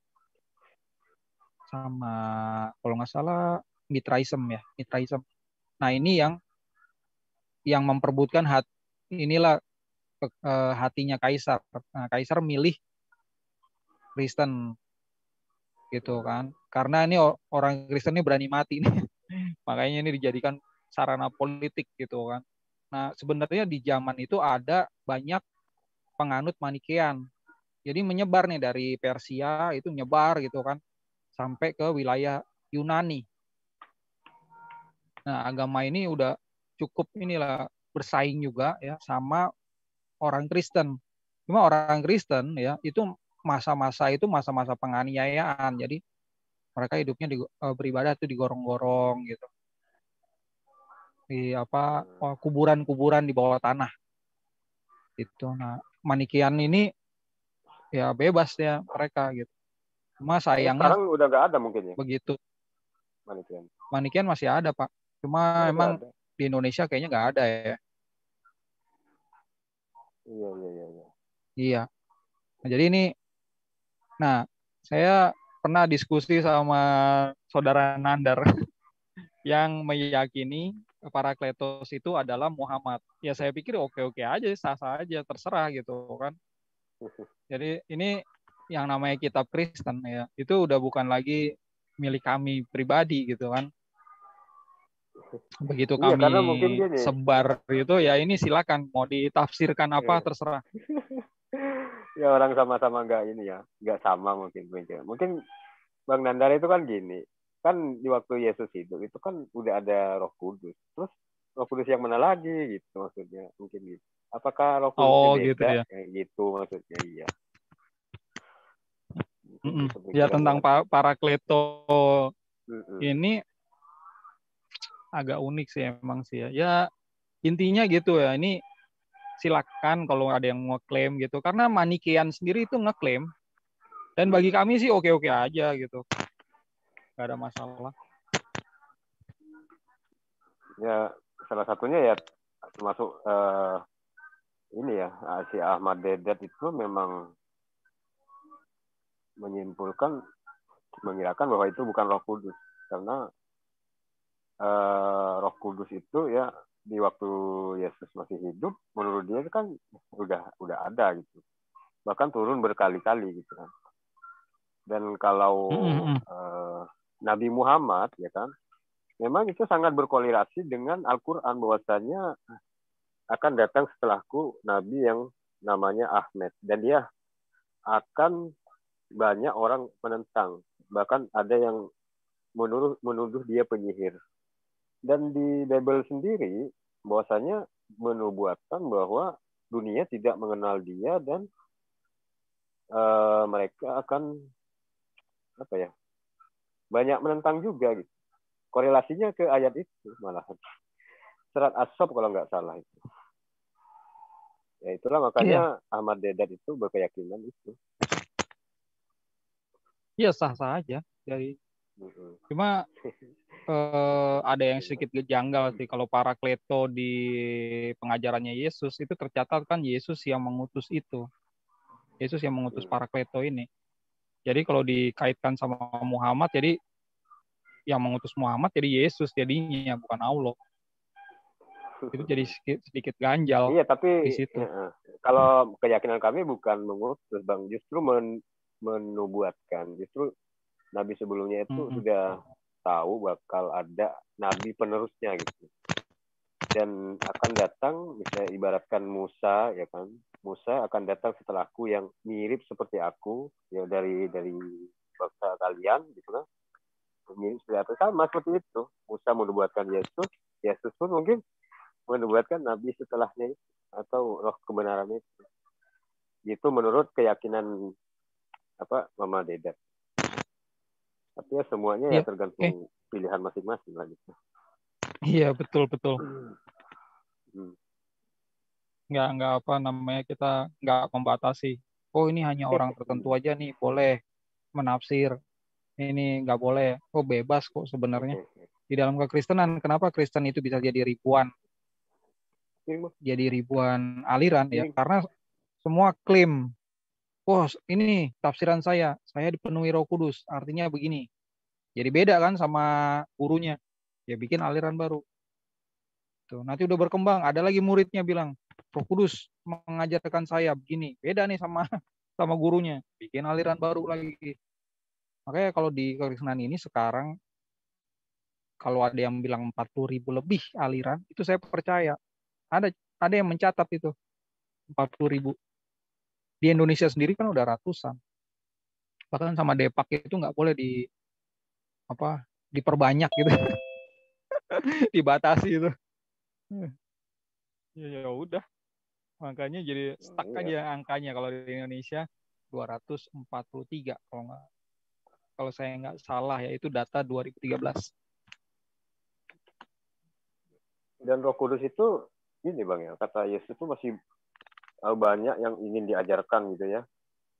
sama kalau nggak salah Mitraism ya, Mitraism. Nah, ini yang yang memperbutkan hat inilah eh, hatinya Kaisar. Nah, Kaisar milih Kristen gitu kan. Karena ini orang Kristen ini berani mati nih. Makanya ini dijadikan sarana politik gitu kan. Nah, sebenarnya di zaman itu ada banyak penganut Manikean. Jadi menyebar nih dari Persia itu menyebar gitu kan sampai ke wilayah Yunani. Nah, agama ini udah cukup inilah bersaing juga ya sama orang Kristen. Cuma orang Kristen ya itu masa-masa itu masa-masa penganiayaan. Jadi mereka hidupnya di, uh, beribadah tuh digorong-gorong gitu. Di apa oh, kuburan-kuburan di bawah tanah. Gitu. Nah, Manikian ini ya bebas ya mereka gitu. Cuma Tapi sayangnya sekarang udah nggak ada mungkin ya, begitu. Manikian. Manikian masih ada, Pak. Oh, Cuma masih emang ada. di Indonesia kayaknya nggak ada ya. Iya, iya, iya, iya. Iya. Nah, jadi ini nah, saya pernah diskusi sama saudara Nandar yang meyakini Parakletos itu adalah Muhammad. Ya saya pikir oke-oke aja, sah-sah aja, terserah gitu kan. Jadi ini yang namanya kitab Kristen ya, itu udah bukan lagi milik kami pribadi gitu kan. Begitu Iya, kami karena mungkin gini. sebar itu ya ini silakan mau ditafsirkan apa terserah. Ya orang sama-sama nggak ini ya, nggak sama mungkin mungkin. Mungkin Bang Nandar itu kan gini, kan di waktu Yesus hidup itu kan udah ada Roh Kudus. Terus Roh Kudus yang mana lagi gitu maksudnya, mungkin gitu. Apakah Roh Kudusnya Oh gitu beda? ya. Kayak gitu maksudnya, iya. Mungkin Mm-mm. gitu Ya pikirannya. tentang Pa- Parakleto Mm-mm. ini agak unik sih emang sih ya. Ya intinya gitu ya. Ini silakan kalau ada yang ngeklaim gitu. Karena Manikian sendiri itu ngeklaim. Dan bagi kami sih oke-oke aja gitu. Gak ada masalah. Ya salah satunya ya termasuk uh, ini ya si Ahmad Dedat itu memang menyimpulkan mengirakan bahwa itu bukan Roh Kudus, karena uh, Roh Kudus itu ya di waktu Yesus masih hidup, menurut dia kan udah udah ada gitu, bahkan turun berkali-kali gitu kan. Dan kalau Mm-hmm. uh, Nabi Muhammad ya kan, memang itu sangat berkorelasi dengan Al-Quran, bahwasanya akan datang setelahku Nabi yang namanya Ahmad, dan dia akan banyak orang menentang, bahkan ada yang menuduh, menuduh dia penyihir. Dan di Bible sendiri bahwasanya menubuatkan bahwa dunia tidak mengenal dia, dan uh, mereka akan apa ya, banyak menentang juga gitu. Korelasinya ke ayat itu malahan. Surat As-Saff kalau nggak salah itu. Ya itulah makanya yeah. Ahmad Deedat itu berkeyakinan itu. Iya, sah-sah aja. Dari mm-hmm. Cuma eh, ada yang sedikit janggal sih, kalau Parakleto di pengajarannya Yesus itu tercatat kan Yesus yang mengutus itu. Yesus yang mengutus Parakleto ini. Jadi kalau dikaitkan sama Muhammad, jadi yang mengutus Muhammad jadi Yesus jadinya, bukan Allah. Itu jadi sedikit, sedikit ganjal. Iya, tapi di situ. Ya, kalau keyakinan kami bukan mengutus, Bang, justru men, menubuatkan. Justru Nabi sebelumnya itu hmm. sudah tahu bakal ada Nabi penerusnya gitu. Dan akan datang, misalnya ibaratkan Musa, ya kan? Musa akan datang setelahku yang mirip seperti aku, ya dari dari bangsa kalian, gitu kan? Mirip seperti apa? Sama seperti itu. Musa menubuatkan Yesus, Yesus pun mungkin menubuatkan Nabi setelahnya itu, atau roh kebenaran itu. Itu menurut keyakinan apa Mama Deedat. Tapi ya semuanya ya, ya tergantung eh. pilihan masing-masing lah gitu. Iya, betul betul. Hmm. Nggak nggak apa namanya, kita nggak membatasi. Oh ini hanya orang tertentu aja nih boleh menafsir. Ini nggak boleh. Oh bebas kok sebenarnya. Di dalam kekristenan, kenapa Kristen itu bisa jadi ribuan? Jadi ribuan aliran ya, karena semua klaim, oh ini tafsiran saya, saya dipenuhi Roh Kudus, artinya begini. Jadi beda kan sama gurunya, ya bikin aliran baru. Tuh, nanti udah berkembang, ada lagi muridnya bilang, Roh Kudus mengajarkan saya begini, beda nih sama sama gurunya, bikin aliran baru lagi. Makanya kalau di kekristenan ini sekarang, kalau ada yang bilang empat puluh ribu lebih aliran, itu saya percaya. Ada ada yang mencatat itu empat puluh ribu. Di Indonesia sendiri kan udah ratusan. Bahkan sama Depak itu nggak boleh di apa diperbanyak gitu. Dibatasi itu. Ya ya udah. Makanya jadi stuck oh, iya. aja angkanya kalau di Indonesia dua ratus empat puluh tiga kalau nggak kalau saya nggak salah ya, itu data dua ribu tiga belas. Dan Roh Kudus itu ini Bang ya, kata Yesus itu masih banyak yang ingin diajarkan gitu ya.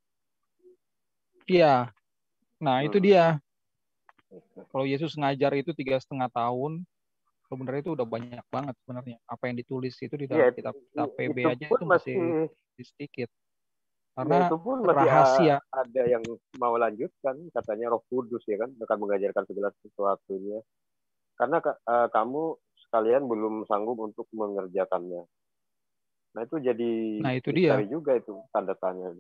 Iya. Nah, hmm. itu dia. Kalau Yesus ngajar itu tiga setengah tahun, sebenarnya itu udah banyak banget sebenarnya. Apa yang ditulis itu di dalam ya, kitab, kitab P B aja itu masih, masih sedikit. Karena ya, itu pun masih rahasia. Ada yang mau lanjutkan, katanya Roh Kudus ya kan, akan mengajarkan segala sesuatunya. Karena uh, kamu sekalian belum sanggup untuk mengerjakannya. Nah itu jadi nah, itu dia. juga itu tanda tanya.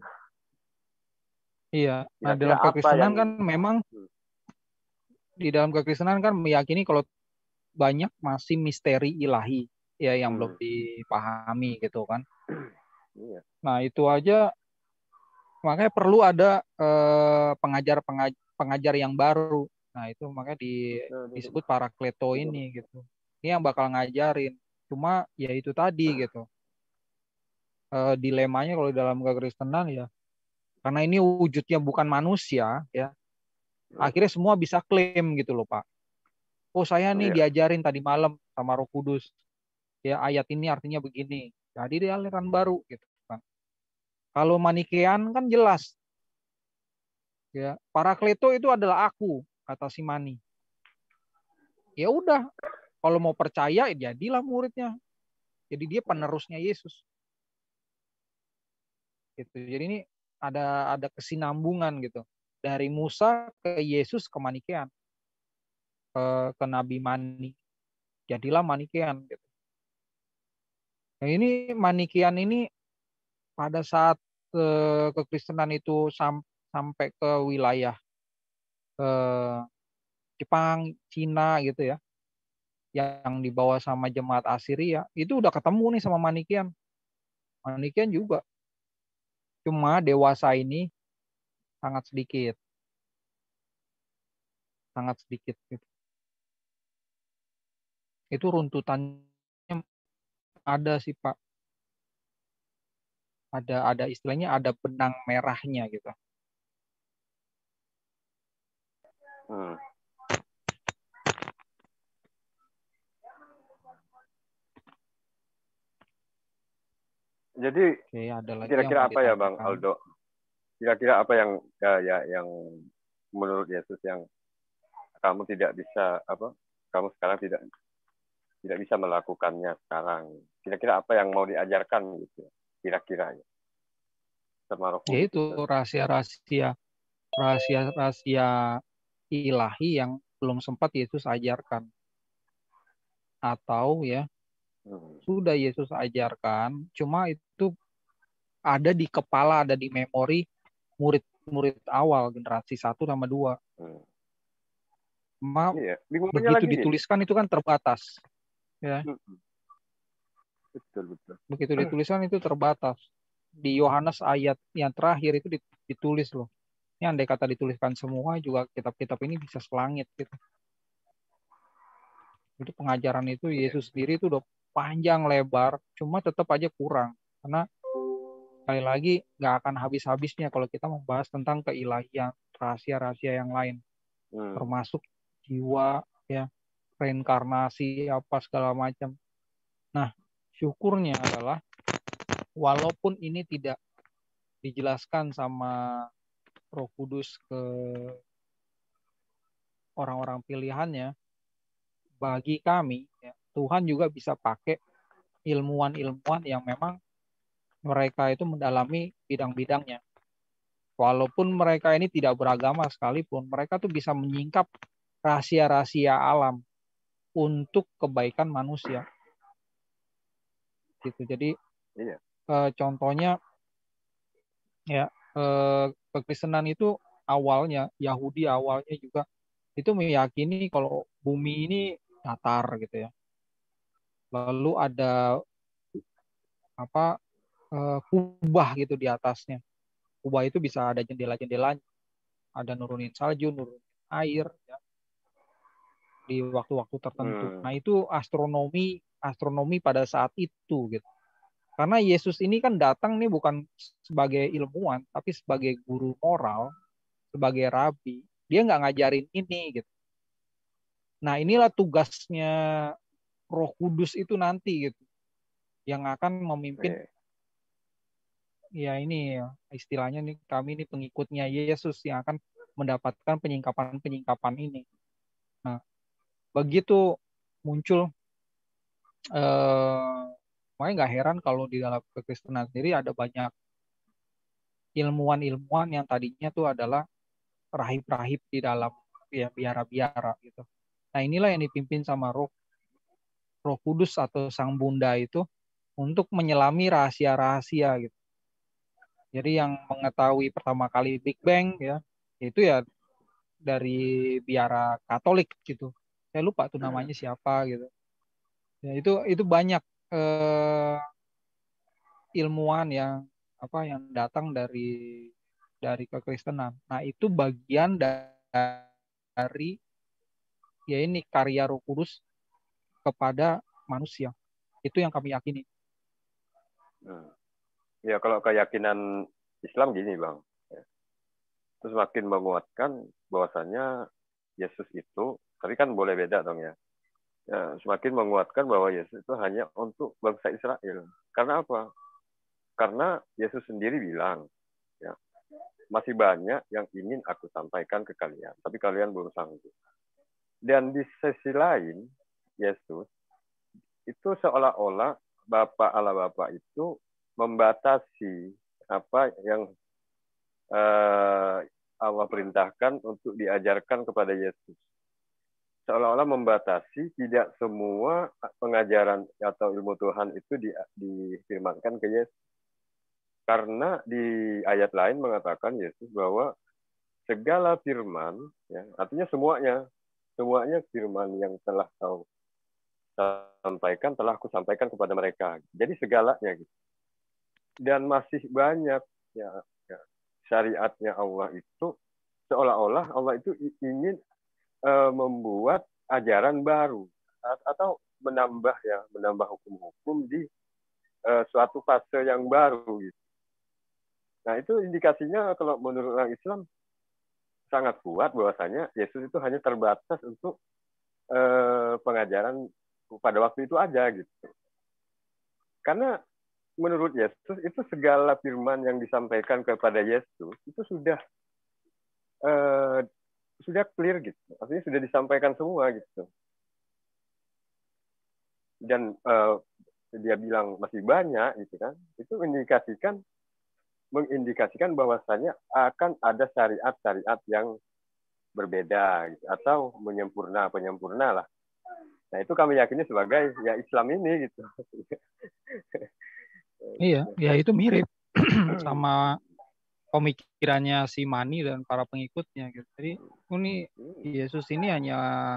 Iya. Nah dalam kekristenan yang... kan memang hmm. di dalam kekristenan kan meyakini kalau banyak masih misteri ilahi ya yang hmm. belum dipahami gitu kan. Iya. Nah itu aja makanya perlu ada eh, pengajar pengajar pengajar yang baru. Nah itu makanya di, disebut Parakleto ini gitu. Ini yang bakal ngajarin. Cuma ya itu tadi gitu. Uh, dilemanya kalau dalam kekristenan ya, karena ini wujudnya bukan manusia ya, akhirnya semua bisa klaim gitu loh Pak. Oh saya nih yeah. diajarin tadi malam sama Roh Kudus ya, ayat ini artinya begini, jadi dia aliran baru gitu kan. Kalau Manikean kan jelas ya, Parakleto itu adalah aku, kata si Mani. Ya udah, kalau mau percaya ya jadilah muridnya, jadi dia penerusnya Yesus. Gitu. Jadi ini ada ada kesinambungan gitu. dari Musa ke Yesus ke Manikean, ke, ke Nabi Mani, jadilah Manikean. Gitu. Nah ini Manikean ini pada saat eh, kekristenan itu sam, sampai ke wilayah eh, Jepang, Cina gitu ya, yang dibawa sama jemaat Assyria, itu udah ketemu nih sama Manikian. Manikian juga. Cuma dewasa ini sangat sedikit. Sangat sedikit. Gitu. Itu runtutannya ada sih Pak. Ada ada istilahnya ada benang merahnya gitu. Hmm. Jadi Oke, ada lagi kira-kira yang apa ya Bang Aldo? Kira-kira apa yang ya, ya yang menurut Yesus yang kamu tidak bisa apa? Kamu sekarang tidak tidak bisa melakukannya sekarang. Kira-kira apa yang mau diajarkan gitu? Kira-kira ya. Sama Roh Ya Kudus. itu rahasia-rahasia rahasia-rahasia ilahi yang belum sempat Yesus ajarkan. Atau ya hmm. sudah Yesus ajarkan, cuma itu ada di kepala, ada di memori murid-murid awal generasi satu sama dua. Hmm. Ma, iya. Begitu dituliskan gini. Itu kan terbatas, ya. Hmm. Betul betul. Begitu dituliskan itu terbatas. Di Yohanes ayat yang terakhir itu ditulis loh. Ini andai kata dituliskan semua juga kitab-kitab ini bisa selangit gitu. Itu pengajaran itu Yesus sendiri itu udah panjang lebar, cuma tetap aja kurang. Karena sekali lagi nggak akan habis-habisnya kalau kita membahas tentang keilahian, rahasia-rahasia yang lain, hmm. termasuk jiwa, ya, reinkarnasi apa segala macam. Nah, syukurnya adalah walaupun ini tidak dijelaskan sama Roh Kudus ke orang-orang pilihannya, bagi kami, ya, Tuhan juga bisa pakai ilmuwan-ilmuwan yang memang mereka itu mendalami bidang-bidangnya. Walaupun mereka ini tidak beragama sekalipun, mereka tuh bisa menyingkap rahasia-rahasia alam untuk kebaikan manusia. Gitu. Jadi iya. eh, contohnya ya eh, kekristenan itu awalnya Yahudi awalnya juga itu meyakini kalau bumi ini datar gitu ya. Lalu ada apa eh, kubah gitu di atasnya. Kubah itu bisa ada jendela-jendelanya, ada nurunin salju, nurunin air, ya, di waktu-waktu tertentu. Hmm. Nah itu astronomi, astronomi pada saat itu gitu. Karena Yesus ini kan datang nih bukan sebagai ilmuwan, tapi sebagai guru moral, sebagai rabi. Dia nggak ngajarin ini gitu. Nah inilah tugasnya Roh Kudus itu nanti gitu, yang akan memimpin. Hmm. Ya ini istilahnya nih kami ini pengikutnya Yesus yang akan mendapatkan penyingkapan-penyingkapan ini. Nah, begitu muncul eh, makanya nggak heran kalau di dalam kekristenan sendiri ada banyak ilmuwan-ilmuwan yang tadinya tuh adalah rahib-rahib di dalam ya biara-biara gitu. Nah, inilah yang dipimpin sama Roh Roh Kudus atau Sang Bunda itu untuk menyelami rahasia-rahasia gitu. Jadi yang mengetahui pertama kali Big Bang ya, itu ya dari biara Katolik gitu. Saya lupa tuh namanya siapa gitu. Ya itu itu banyak eh, ilmuwan yang apa yang datang dari dari kekristenan. Nah, itu bagian dari ya ini karya Roh Kudus kepada manusia. Itu yang kami yakini. Hmm. Ya kalau keyakinan Islam gini Bang, terus makin menguatkan bahwasannya Yesus itu, tapi kan boleh beda dong ya, ya semakin menguatkan bahwa Yesus itu hanya untuk bangsa Israel. Karena apa? Karena Yesus sendiri bilang, ya masih banyak yang ingin aku sampaikan ke kalian, tapi kalian belum sanggup. Dan di sisi lain, Yesus itu seolah-olah Bapa Allah Bapa itu membatasi apa yang eh, Allah perintahkan untuk diajarkan kepada Yesus. Seolah-olah membatasi tidak semua pengajaran atau ilmu Tuhan itu di, difirmankan ke Yesus. Karena di ayat lain mengatakan Yesus bahwa segala firman, ya, artinya semuanya, semuanya firman yang telah kau sampaikan, telah aku sampaikan kepada mereka. Jadi segalanya gitu. Dan masih banyak ya, ya syariatnya Allah itu seolah-olah Allah itu ingin uh, membuat ajaran baru atau menambah ya menambah hukum-hukum di uh, suatu fase yang baru gitu. Nah itu indikasinya kalau menurut orang Islam sangat kuat bahwasanya Yesus itu hanya terbatas untuk uh, pengajaran pada waktu itu aja gitu. Karena menurut Yesus itu segala firman yang disampaikan kepada Yesus itu sudah uh, sudah clear gitu, artinya sudah disampaikan semua gitu. Dan uh, dia bilang masih banyak gitu kan, itu indikasikan mengindikasikan bahwasanya akan ada syariat-syariat yang berbeda gitu, atau menyempurna penyempurna lah. Nah itu kami yakini sebagai ya Islam ini gitu. Iya, ya itu mirip sama pemikirannya si Mani dan para pengikutnya gitu. Jadi ini Yesus ini hanya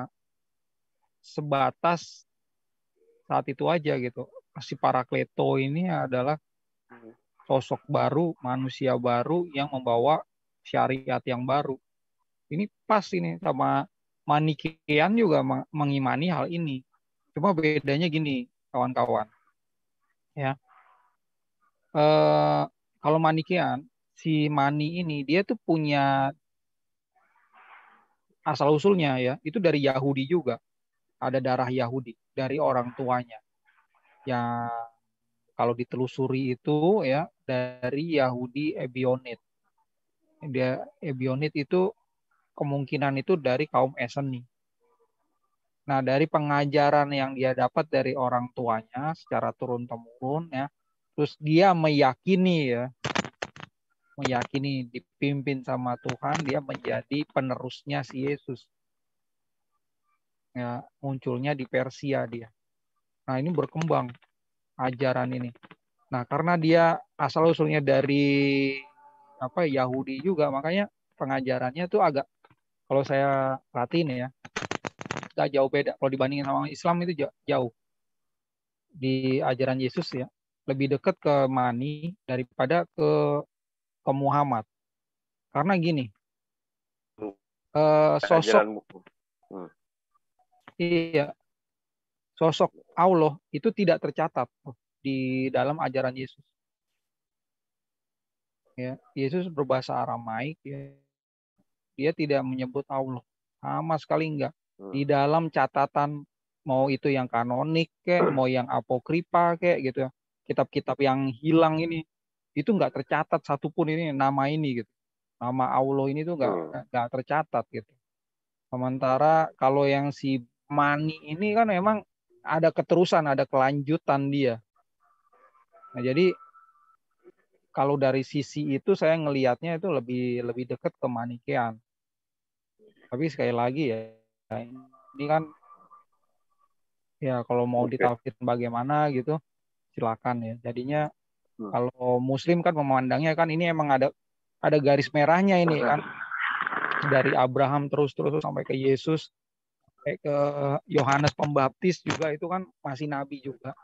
sebatas saat itu aja gitu. Si Parakleto ini adalah sosok baru, manusia baru yang membawa syariat yang baru. Ini pas ini sama Manikian juga mengimani hal ini. Cuma bedanya gini, kawan-kawan. Ya. Eh, kalau Manikian, si Mani ini dia tuh punya asal usulnya ya, itu dari Yahudi juga. Ada darah Yahudi dari orang tuanya. Yang kalau ditelusuri itu ya dari Yahudi Ebionit. Dia Ebionit itu kemungkinan itu dari kaum Eseni. Nah, dari pengajaran yang dia dapat dari orang tuanya secara turun-temurun ya, terus dia meyakini ya, meyakini dipimpin sama Tuhan, dia menjadi penerusnya si Yesus. Ya, munculnya di Persia dia. Nah, ini berkembang ajaran ini. Nah, karena dia asal usulnya dari apa Yahudi juga, makanya pengajarannya tuh agak, kalau saya perhatiin ya, gak jauh beda. Kalau dibandingin sama Islam itu jauh. Di ajaran Yesus ya, lebih dekat ke Mani daripada ke ke Muhammad. Karena gini, eh, sosok hmm. iya, sosok Allah itu tidak tercatat di dalam ajaran Yesus. Ya, Yesus berbahasa Aramaik, ya. Dia tidak menyebut Allah, sama sekali enggak. Di dalam catatan mau itu yang kanonik kayak, mau yang apokripa kayak gitu, kitab-kitab yang hilang ini, itu enggak tercatat satupun ini nama ini gitu. Nama Allah ini tuh enggak enggak tercatat gitu. Sementara kalau yang si Mani ini kan memang ada keterusan, ada kelanjutan dia. Nah, jadi kalau dari sisi itu saya ngelihatnya itu lebih lebih dekat ke Manikian. Tapi sekali lagi ya, ini kan ya kalau mau ditafsir bagaimana gitu, silakan ya. Jadinya hmm. kalau Muslim kan memandangnya kan ini emang ada ada garis merahnya ini kan, dari Abraham terus-terus sampai ke Yesus, sampai ke Yohanes Pembaptis juga itu kan masih nabi juga.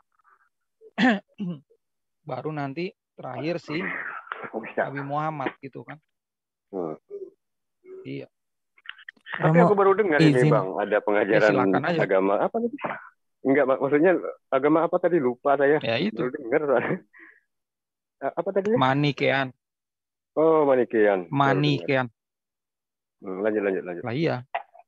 Baru nanti terakhir sih Nabi Muhammad gitu kan. Hmm. Iya. Tapi aku baru dengar izin. Ini Bang, ada pengajaran ya, agama apa nih? Enggak, maksudnya agama apa tadi, lupa saya. Ya itu. Baru dengar. Apa tadi? Manikean. Oh, Manikean. Manikean. Hmm, lanjut lanjut lanjut. Lah iya.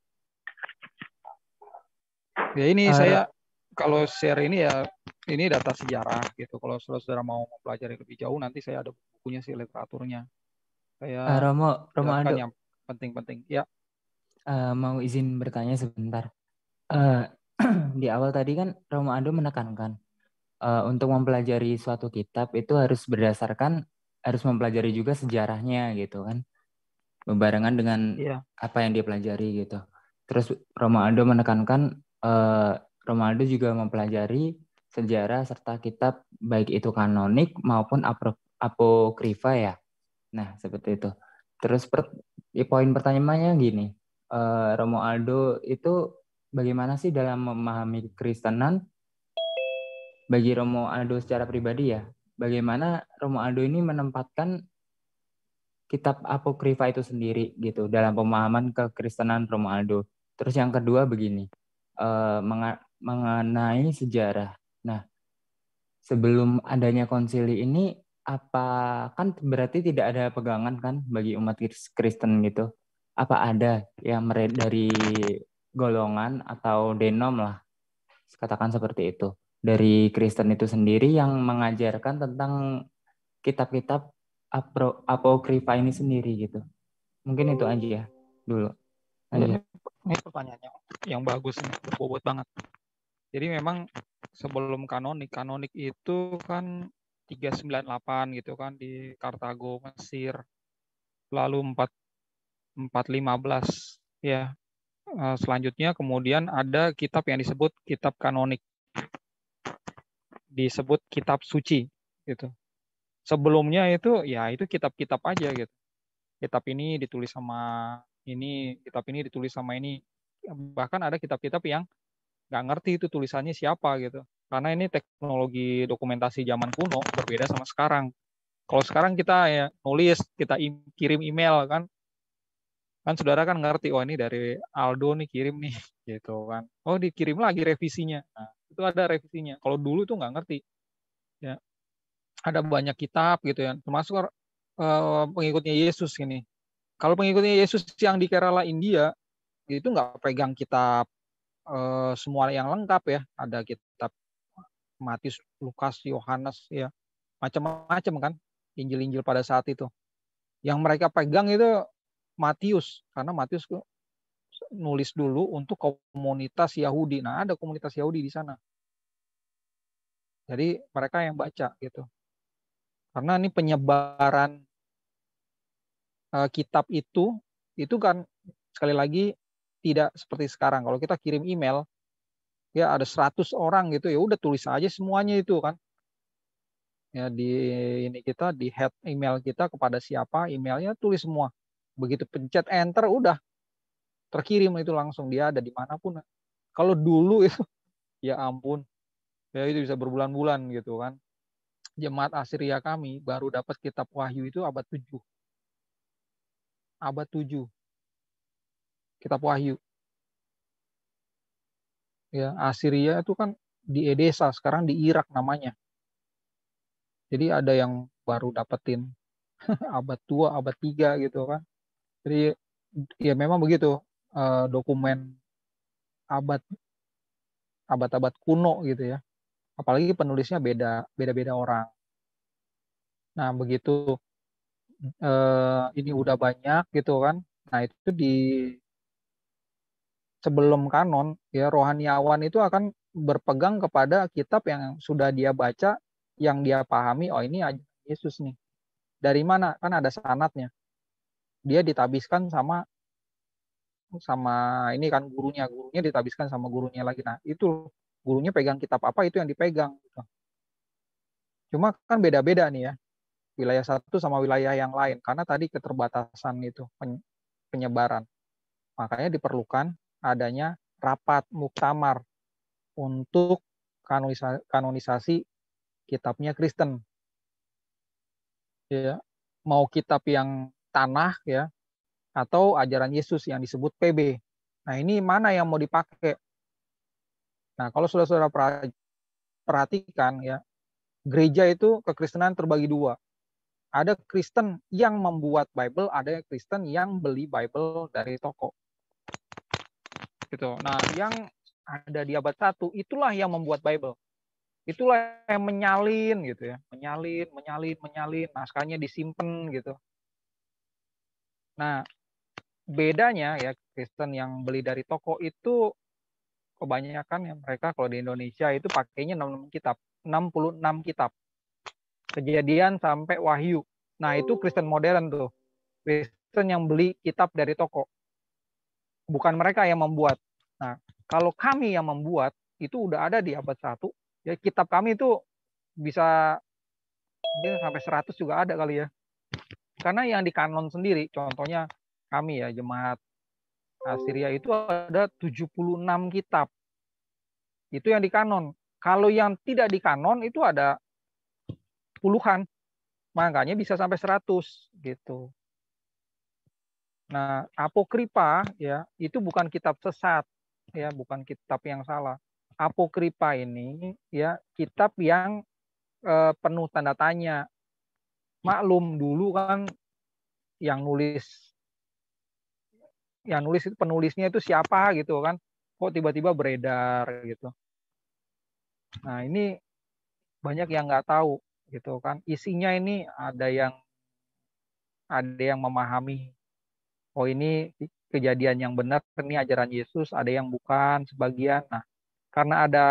Ya ini uh, saya kalau share ini ya ini data sejarah gitu. Kalau saudara mau mempelajari lebih jauh nanti saya ada bukunya sih, literaturnya. Saya uh, Romo Romo Ando yang penting-penting. Ya. Uh, mau izin bertanya sebentar. Uh, di awal tadi kan Romo Ando menekankan uh, untuk mempelajari suatu kitab itu harus berdasarkan, harus mempelajari juga sejarahnya gitu kan. berbarengan dengan Iya. apa yang dia pelajari gitu. Terus Romo Aldo menekankan eh, Romo Aldo juga mempelajari sejarah serta kitab baik itu kanonik maupun apro- apokrifa ya. Nah, seperti itu. Terus per, ya, poin pertanyaannya gini, eh, Romo Aldo itu bagaimana sih dalam memahami kekristenan? Bagi Romo Aldo secara pribadi ya, bagaimana Romo Aldo ini menempatkan kitab apokrifa itu sendiri gitu dalam pemahaman kekristenan Romo Aldo. Terus yang kedua begini, eh, menga- mengenai sejarah. Nah, sebelum adanya konsili ini, apa kan berarti tidak ada pegangan kan bagi umat Kristen gitu? Apa ada yang mere- dari golongan atau denom lah, katakan seperti itu, dari Kristen itu sendiri yang mengajarkan tentang kitab-kitab apro- apokrifa ini sendiri gitu? Mungkin itu aja ya dulu. Ini, Aja. ini pertanyaan yang, yang bagus, nih, berbobot banget. Jadi memang sebelum kanonik, kanonik itu kan tiga sembilan delapan gitu kan di Kartago, Mesir. Lalu empat lima belas ya. Eh, Selanjutnya kemudian ada kitab yang disebut kitab kanonik. Disebut kitab suci gitu. Sebelumnya itu ya itu kitab-kitab aja gitu. Kitab ini ditulis sama ini, kitab ini ditulis sama ini. Bahkan ada kitab-kitab yang nggak ngerti itu tulisannya siapa gitu. Karena ini teknologi dokumentasi zaman kuno berbeda sama sekarang. Kalau sekarang kita ya nulis, kita im- kirim email kan, kan saudara kan ngerti, oh ini dari Aldo nih kirim nih, gitu kan. Oh dikirim lagi revisinya. Nah, itu ada revisinya. Kalau dulu tuh nggak ngerti. Ya, ada banyak kitab gitu ya, termasuk uh, pengikutnya Yesus ini. Kalau pengikutnya Yesus yang di Kerala India itu nggak pegang kitab uh, semua yang lengkap ya. Ada kitab Matius, Lukas, Yohanes ya, macam-macam kan Injil-Injil pada saat itu. Yang mereka pegang itu Matius, karena Matius nulis dulu untuk komunitas Yahudi. Nah, ada komunitas Yahudi di sana. Jadi mereka yang baca gitu. Karena ini penyebaran uh, kitab itu itu kan sekali lagi tidak seperti sekarang. Kalau kita kirim email ya ada seratus orang gitu, ya udah tulis aja semuanya itu kan. Ya di ini kita di head email kita kepada siapa, emailnya tulis semua. Begitu pencet enter udah terkirim itu langsung, dia ada dimanapun. Kalau dulu itu ya ampun, ya itu bisa berbulan-bulan gitu kan. Jemaat Assyria kami baru dapat kitab Wahyu itu abad tujuh. Abad tujuh. Kitab Wahyu. Ya, Assyria itu kan di Edesa, sekarang di Irak namanya. Jadi ada yang baru dapetin abad dua, abad tiga gitu kan. Jadi ya memang begitu, eh, dokumen abad abad-abad kuno gitu ya. Apalagi penulisnya beda beda-beda orang. Nah, begitu eh, ini udah banyak gitu kan. Nah, itu di sebelum kanon ya rohaniawan itu akan berpegang kepada kitab yang sudah dia baca, yang dia pahami, oh ini ajaran Yesus nih. Dari mana? Kan ada sanadnya. Dia ditabiskan sama sama ini kan gurunya, gurunya ditabiskan sama gurunya lagi. Nah, itu gurunya pegang kitab apa itu yang dipegang gitu. Cuma kan beda-beda nih ya. Wilayah satu sama wilayah yang lain karena tadi keterbatasan itu penyebaran. Makanya diperlukan adanya rapat muktamar untuk kanonisasi, kanonisasi kitabnya Kristen. Ya, mau kitab yang tanah ya atau ajaran Yesus yang disebut P B. Nah, ini mana yang mau dipakai? Nah, kalau saudara-saudara perhatikan ya, gereja itu kekristenan terbagi dua. Ada Kristen yang membuat Bible, ada Kristen yang beli Bible dari toko. Gitu. Nah, yang ada di abad satu itulah yang membuat Bible. Itulah yang menyalin gitu ya, menyalin, menyalin, menyalin, naskahnya disimpan gitu. Nah, bedanya ya Kristen yang beli dari toko itu kebanyakan yang mereka kalau di Indonesia itu pakainya enam puluh enam kitab, enam puluh enam kitab. Kejadian sampai Wahyu. Nah, itu Kristen modern tuh. Kristen Kristen yang beli kitab dari toko. Bukan mereka yang membuat. Nah, kalau kami yang membuat, itu udah ada di abad satu. Ya, kitab kami itu bisa mungkin sampai seratus juga ada kali ya. Karena yang di kanon sendiri, contohnya kami ya, Jemaat Asiria itu ada tujuh puluh enam kitab. Itu yang di kanon. Kalau yang tidak di kanon itu ada puluhan. Makanya bisa sampai seratus gitu. Nah, apokripa ya, itu bukan kitab sesat ya, bukan kitab yang salah. Apokripa ini ya kitab yang eh, penuh tanda tanya. Maklum dulu kan yang nulis yang nulis itu penulisnya itu siapa gitu kan. Kok tiba-tiba beredar gitu. Nah, ini banyak yang nggak tahu gitu kan. Isinya ini ada yang ada yang memahami, oh ini kejadian yang benar, ini ajaran Yesus, ada yang bukan, sebagian. Nah, karena ada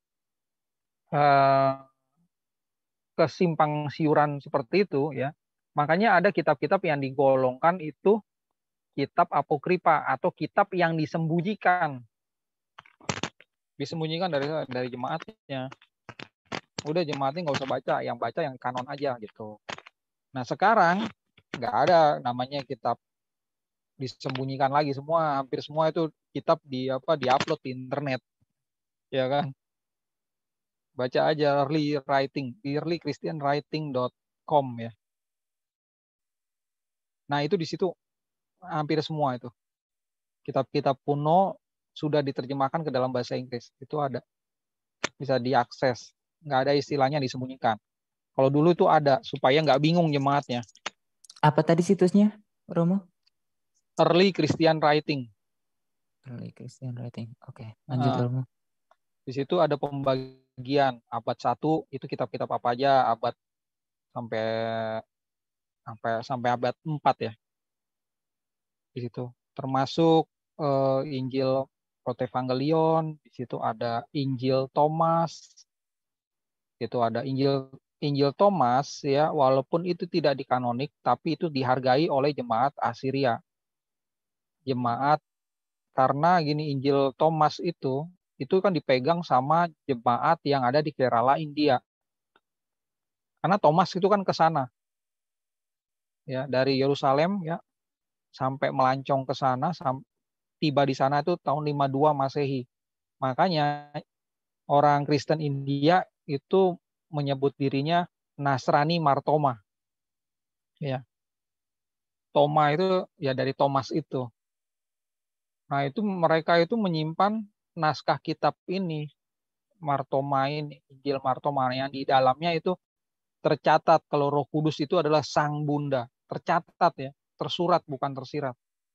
eh, kesimpang siuran seperti itu ya, makanya ada kitab-kitab yang digolongkan itu kitab apokripa atau kitab yang disembunyikan. Disembunyikan dari dari jemaatnya. Udah jemaatnya nggak usah baca, yang baca yang kanon aja gitu. Nah sekarang nggak ada namanya kitab disembunyikan lagi, semua hampir semua itu kitab di apa diupload di internet, ya kan? Baca aja early writing, early christian writing dot com ya. Nah itu di situ hampir semua itu kitab-kitab kuno sudah diterjemahkan ke dalam bahasa Inggris, itu ada, bisa diakses, nggak ada istilahnya disembunyikan. Kalau dulu itu ada supaya nggak bingung jemaatnya. Apa tadi situsnya, Romo? Early Christian Writing. Early Christian Writing. Oke, okay. Lanjut Nah, Romo. di situ ada pembagian abad satu itu kitab-kitab apa aja, abad sampai sampai sampai abad empat ya. Di situ termasuk eh, Injil Protevangelion, di situ ada Injil Thomas. Itu ada Injil Injil Thomas ya, walaupun itu tidak dikanonik tapi itu dihargai oleh jemaat Asiria. Jemaat karena gini, Injil Thomas itu itu kan dipegang sama jemaat yang ada di Kerala, India. Karena Thomas itu kan ke sana. Ya, dari Yerusalem ya sampai melancong ke sana, sampai tiba di sana itu tahun lima puluh dua Masehi. Makanya orang Kristen India itu menyebut dirinya Nasrani Martoma. Ya. Toma itu ya dari Thomas itu. Nah, itu mereka itu menyimpan naskah kitab ini, Martoma ini, Injil Martoma, yang di dalamnya itu tercatat kalau Roh Kudus itu adalah Sang Bunda. Tercatat ya, tersurat bukan tersirat.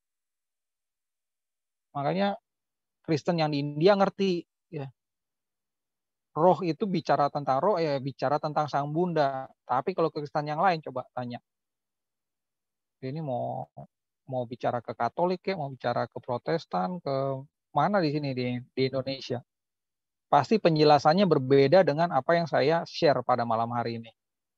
Makanya Kristen yang di India ngerti ya. Roh itu bicara tentang roh ya bicara tentang Sang Bunda. Tapi kalau Kristen yang lain coba tanya. Ini mau mau bicara ke Katolik ya, mau bicara ke Protestan, ke mana di sini di, di Indonesia. Pasti penjelasannya berbeda dengan apa yang saya share pada malam hari ini.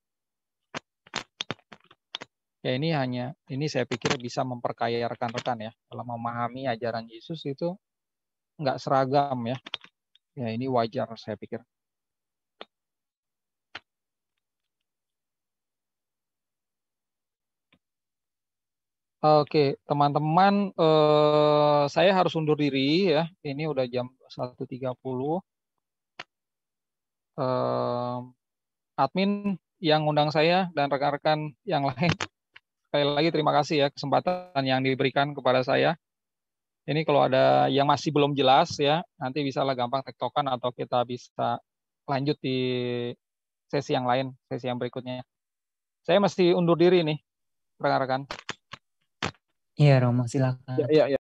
Ya ini hanya, ini saya pikir bisa memperkaya rekan-rekan ya. Dalam memahami ajaran Yesus itu nggak seragam ya. Ya ini wajar saya pikir. Oke, teman-teman, eh, saya harus undur diri ya. Ini udah jam satu tiga puluh. Eh, admin yang undang saya dan rekan-rekan yang lain, sekali lagi terima kasih ya kesempatan yang diberikan kepada saya. Ini kalau ada yang masih belum jelas ya, nanti bisa lah gampang tektokan atau kita bisa lanjut di sesi yang lain, sesi yang berikutnya. Saya mesti undur diri nih, rekan-rekan. Iya, Romo, silakan. Ya, ya, ya.